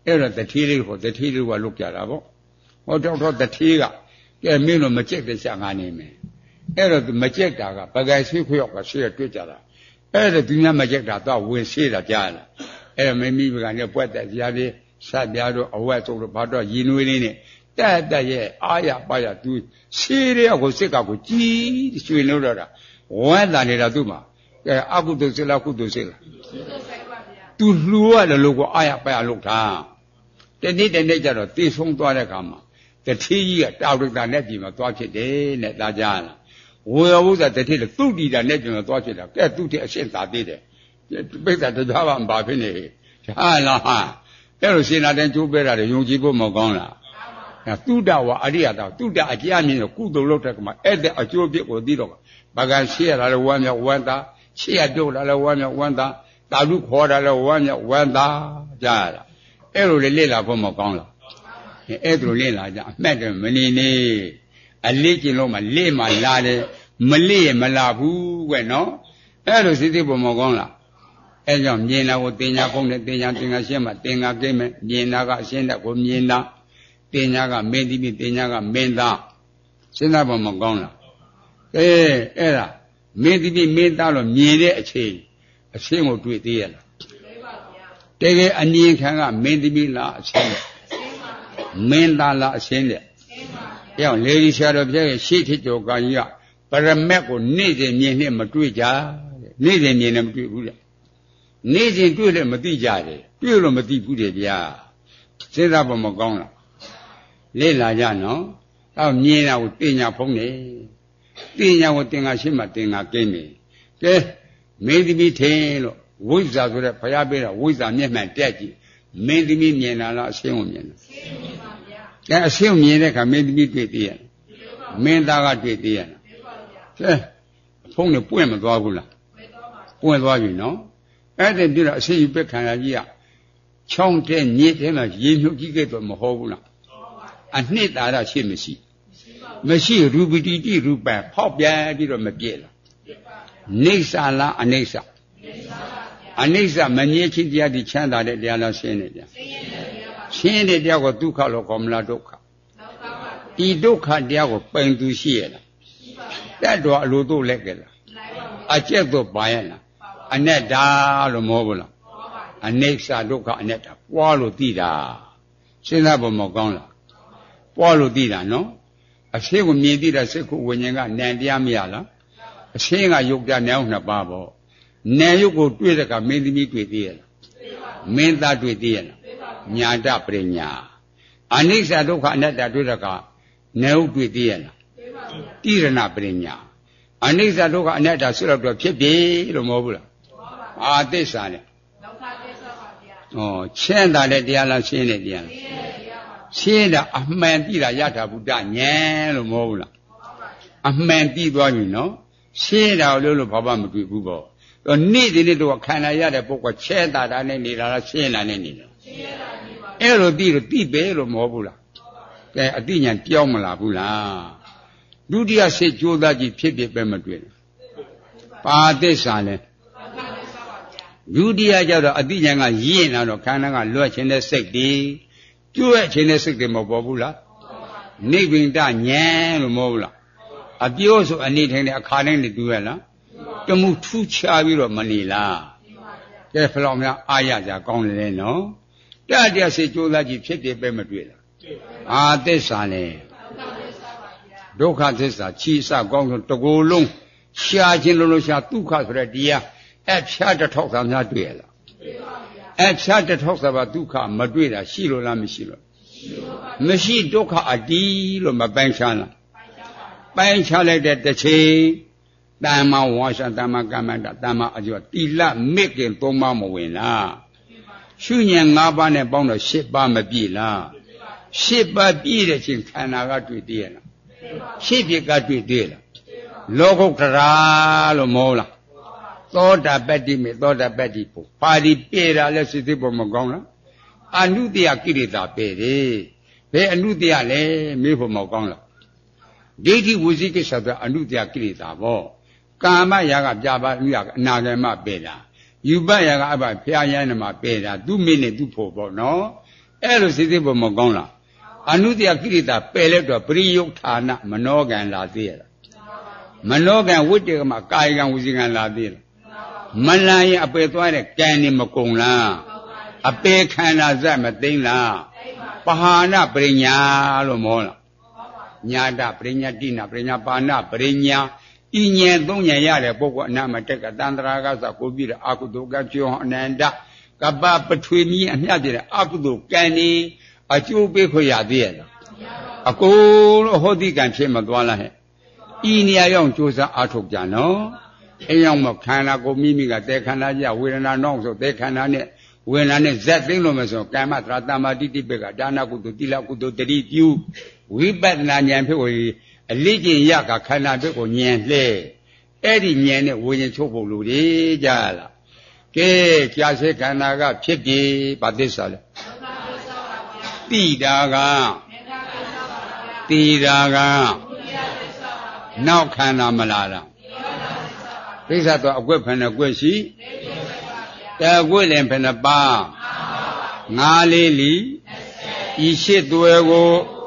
အဲ့တော့တတိလေးကိုတတိလေးကလုတ်ကြတာပေါ့ဟောတော့တော့တတိကကဲမင်းတို့မကြက်တဲ့ရှာငါနေမယ်အဲ့တော့မကြက်တာကပကယ်ဆွေးခွေးကဆွေးရတွေ့ကြတာအဲ့ဒါသူများမကြက်တာတော့ဝင်ဆေးတာကြားလာအဲ့တော့မင်းမိဘကနေပွက်တဲ့ဇာတိဆက်ပြားတို့အဝက်တို့ဘာတော့ရည်နွေးလေးနဲ့တက်တက်ရဲ့အာရပါရသူဆေးရကိုစစ်ကကိုကြီးရွှေလို့တော့တာဝမ်းတာနေတာသူ့မှာကဲအကုသိုလ်စိလားကုသိုလ်စိလားသူလှူရတယ်လို့ကိုအာရပါရလုပ်တာတနေ့တနေ့ကျတော့တေဆုံးသွားတဲ့ခါမှာတတိကြီးကတာဝိတာနဲ့ပြည်မှာသွားဖြစ်တယ်နဲ့ဒါကြားလားဝေယဝုဇ္ဇတတိလေသူတိတာနဲ့ပြည်မှာသွားဖြစ်တာကဲသူတိအရှင်းသာသေးတယ်ပိဿတရားပါမပါဖြစ်နေဟာလားဟာအဲ့လိုရှင်နာတဲ့ကျိုးပေးတာတွေယုံကြည်ဖို့မကောင်းလားသုတဝအရိယတာသုတအကြအမြင်ကိုကုသိုလ်လုပ်တဲ့ကမှာအဲ့တဲ့အကျိုးပြစ်ကိုသိတော့ဘာကရှေ့ရတာလဲဝမ်းမြောက်ဝမ်းသာရှေ့ရတုတ်တာလဲဝမ်းမြောက်ဝမ်းသာတာလူခေါ်တာလဲဝမ်းမြောက်ဝမ်းသာကြားရတာအဲ့လိုလေလေ့လာဖို့မကောင်းလားအဲ့ဒါလိုလေ့လာကြအမှတ်တယ်မနေနေအလေးကျင်လို့မှလေ့မှလာတယ်မလေ့ရမလာဘူးကွနော်အဲ့လိုစိတ်သိဖို့မကောင်းလားအဲ့ကြောင့်မြင်တာကိုတင်ညာကုန်းနဲ့တင်ညာတင်ညာရှင်းမှတင်ညာကိမဲ့မြင်တာကအရှင်းတဲ့ကိုမြင်တာတင်ညာကမင်းတိပိတင်ညာကမင်းသားစဉ်းစားဖို့မကောင်းလားအဲအဲ့ဒါမင်းတိပိမင်းသားလို့မြင်တဲ့အချိန်အရှင်းကိုတွေ့သေးရလားတကယ်အမြင်ခံကမင်းတိပိလားအရှင်းမင်းသားလားအရှင်းတဲ့အဲ့အောင်လေဒီဆရာတော်ပြည့်ရဲ့ရှေ့ထစ်ကျော်ကကြီးကပရမက်ကိုနေ့စဉ်မြင်နဲ့မတွေ့ကြနေ့စဉ်မြင်နဲ့မတွေ့ဘူးတဲ့နေ့စဉ်တွေ့လည်းမသိကြတယ်တွေ့လို့မသိဘူးတဲ့ဗျာစဉ်းစားဖို့မကောင်းလားလေ့လာကြနော်တော့မြင်တာကိုတင်ညာဖုံးနေတင်ညာကိုတင်ငါရှိမှတင်ငါကိန်းနေကဲမင်းသမီးထင်လို့ဝိဇ္ဇာဆိုတဲ့ဘုရားပေးတာဝိဇ္ဇာမျက်မှန်တက်ကြည့်မင်းသမီးမြင်တာလားအရှင်းကိုမြင်တာအရှင်းမြင်ပါဗျာကဲအရှင်းမြင်တဲ့အခါမင်းသမီးတွေ့သေးရဲ့မင်းသားကတွေ့သေးရဲ့ကဲဖုံးနေပွင့်မသွားဘူးလားပွင့်သွားပြီနော်အဲ့ဒါပြတော့အရှင်းယူပက်ခံရကြီးကချောင်းတဲ့ညစ်တဲ့မှာရေမြုပ်ကြီးကဲ့တော့မဟုတ်ဘူးလားအနှစ်သာရရှိမရှိမရှိရူပတိတိရူပံဖောက်ပြန်ပြီးတော့မပြည့်လားနေဆာလားအနိစ္စအနိစ္စမငြိချင်းတရားဒီချမ်းသာတဲ့တရားလားရှင်းနေကြရှင်းတဲ့တရားကိုဒုက္ခလို့ခေါ်မလားဒုက္ခဒီဒုက္ခတရားကိုပိန်သူရှိရလားတက်တော်အလိုတို့လက်ကလားအကျက်တို့ပါရလားအနတ္တလို့မဟုတ်ဘူးလားအနိစ္စဒုက္ခအနတ္တပွားလို့သိတာစဉ်းစားဖို့မကောင်းလားပွားလို့သိတာနော်အရှင်းကိုမြင်သိတာစိတ်ကိုဝိညာဉ်ကနံတရားမရလားအရှင်းကယုတ်တရားနံအောင်နှစ်ပါးပေါ့နံယုတ်ကိုတွေ့တဲ့ကမင်းသမီးတွေ့သေးရလားမင်းသားတွေ့သေးရလားညာတပရိညာအနိစ္စဒုက္ခအနတ္တတွေ့တဲ့ကနံယုတ်တွေ့သေးရလားတိရဏပရိညာအနိစ္စဒုက္ခအနတ္တဆွလို့တော့ဖြစ်ပြီလို့မဟုတ်ဘူးလားအာသစ္စာနဲ့ဒုက္ခသစ္စာပါဗျာဩချမ်းသာတဲ့တရားလားရှင်းတဲ့တရားလားရှင်းတာအမှန်သိတာယထာဘုဒ္ဓဉာဏ်လို့မဟုတ်ဘူးလားအမှန်သိသွားပြီနော်ရှင်းတာလို့လို့ဘာမှမတွေ့ဘူးပေါ့နေ့ဒီနေ့တော့ခန္ဓာရတဲ့ပုဂ္ဂိုလ်ချဲတာတာနဲ့နေတာလားရှင်းတာနဲ့နေတာရှင်းတာနေပါအဲ့လိုသိလို့သိပဲလို့မဟုတ်ဘူးလားကဲအတိညာပြောင်းမလာဘူးလားဒုတိယစိတ်ကြိုးစားကြည့်ဖြစ်ဖြစ်ပဲမတွေ့ဘူးပါသစ္စာလဲဒုတိယကျတော့အတိညာကရင့်လာတော့ခန္ဓာကလွတ်ခြင်းတဲ့စိတ်တည်ကျွဲ့ခြင်းတဲ့စိတ်တွေမပေါ်ဘူးလားနိဗ္ဗိန္ဒဉာဏ်လို့မဟုတ်ဘူးလားအပြောဆိုအနေထိုင်တဲ့အခါတိုင်းနဲ့တူရလားတမှုထူးခြားပြီးတော့မနေလားကဲဖလောင်များအာရကြကောင်းတယ်နော်တတရားစိတ်ကြိုးစားကြည့်ဖြစ်တယ်ပဲမတွေ့လားအာသစ္စာလဲဒုက္ခသစ္စာချီစကောင်းဆုံးတကူလုံးရှားခြင်းလုံးလုံးရှားဒုက္ခဆိုတဲ့တရားအဖြားတစ်ထောက်သာများတွေ့ရလားအဖြားတစ်ထောက်သာပါဒုက္ခမတွေ့တာရှိလို့လားမရှိလို့မရှိဒုက္ခအတီးလို့မပိုင်ချလားပိုင်ချလိုက်တဲ့တစ်ချိန်တမ္မာဝါစာတမ္မာကမ္မန္တတမ္မာအကျိုးတိလမိတ်ကင်သုံးပါးမဝင်လားရှုဉဏ်၅ပါးနဲ့ပေါင်းတော့၈ပါးမပြည့်လား၈ပါးပြည့်တဲ့ချိန်ခန္ဓာကတွေ့တည်းရလားရှစ်ဖြစ်ကတွေ့တည်းလားလောကုတ္တရာလို့မဟုတ်လားသောတာပတ္တိမေသောတာပတ္တိပုပါဠိပြေတာလဲစိတ်သိဖို့မကောင်းလားအနုတ္တယကိရိတာပဲတယ်ဘယ်အနုတ္တယလဲမေးဖို့မကောင်းလားဒိဋ္ဌိဝိသိကိစ္စဆိုအနုတ္တယကိရိတာပေါ့ကာမရာဂပြပါဥရအနာဂမပဲတာယူပရာဂအဘဖျားရမ်းမှာပဲတာသူမင်းနဲ့သူဖို့ပေါ့နော်အဲ့လိုစိတ်သိဖို့မကောင်းလားအနုတ္တယကိရိတာပယ်လိုက်တော့ပရိယုဌာနမနောကံလာသေးရလားမနောကံဝိတ္တကမကာယကံဝစီကံလာသေးလားမလာရင်အပယ်သွားတဲ့ကံနေမကုန်လားအပယ်ခန္ဓာဇတ်မသိမ့်လားပဟာနပရိညာလို့မောလားညာတပရိညာတိနာပရိညာပါဏပရိညာဤဉာဏ်သုံးဉာဏ်ရတဲ့ပုဂ္ဂိုလ်အနာမတက်ကတန္တရာကသကိုပြီးတဲ့အကုသိုလ်ကကျွန်းအနန္တကပ္ပပထွေမီအမြတ်တဲ့အကုသိုလ်ကံနေအကျိုးပေးခွင့်ရသေးရဲ့လားအကုန်လုံးဟောတိကံဖြစ်မသွားလားဟဲ့ဤနေရာရောက်ကြိုးစားအားထုတ်ကြနော်အဲရောက်မှခန္ဓာကိုမိမိကတေခန္ဓာကြဝေဒနာနောက်ဆိုတေခန္ဓာနဲ့ဝေဒနာနဲ့ဇက်သိမ့်လို့မဆိုကာမသရတမတိတိပကဒါနကုသိုလ်တိလကုသိုလ်တတိပြုဝိပဿနာဉာဏ်ဖြစ်ကိုအလိကျင်ရကခန္ဓာဖြစ်ကိုဉာဏ်လှဲအဲ့ဒီဉာဏ်နဲ့ဝိညာဉ်ချုပ်ဖို့လူတွေကြလားကဲကြာစေခန္ဓာကဖြစ်ပြီဗာသစ္စာလဲတိတာကတိတာကနောက်ခန္ဓာမလားလားသစ္စာတော့အကွက်ဖယ်နှကွက်ရှိတကွက်လည်းဖယ်နှပါငါးလေးလီဤရှိသွဲကို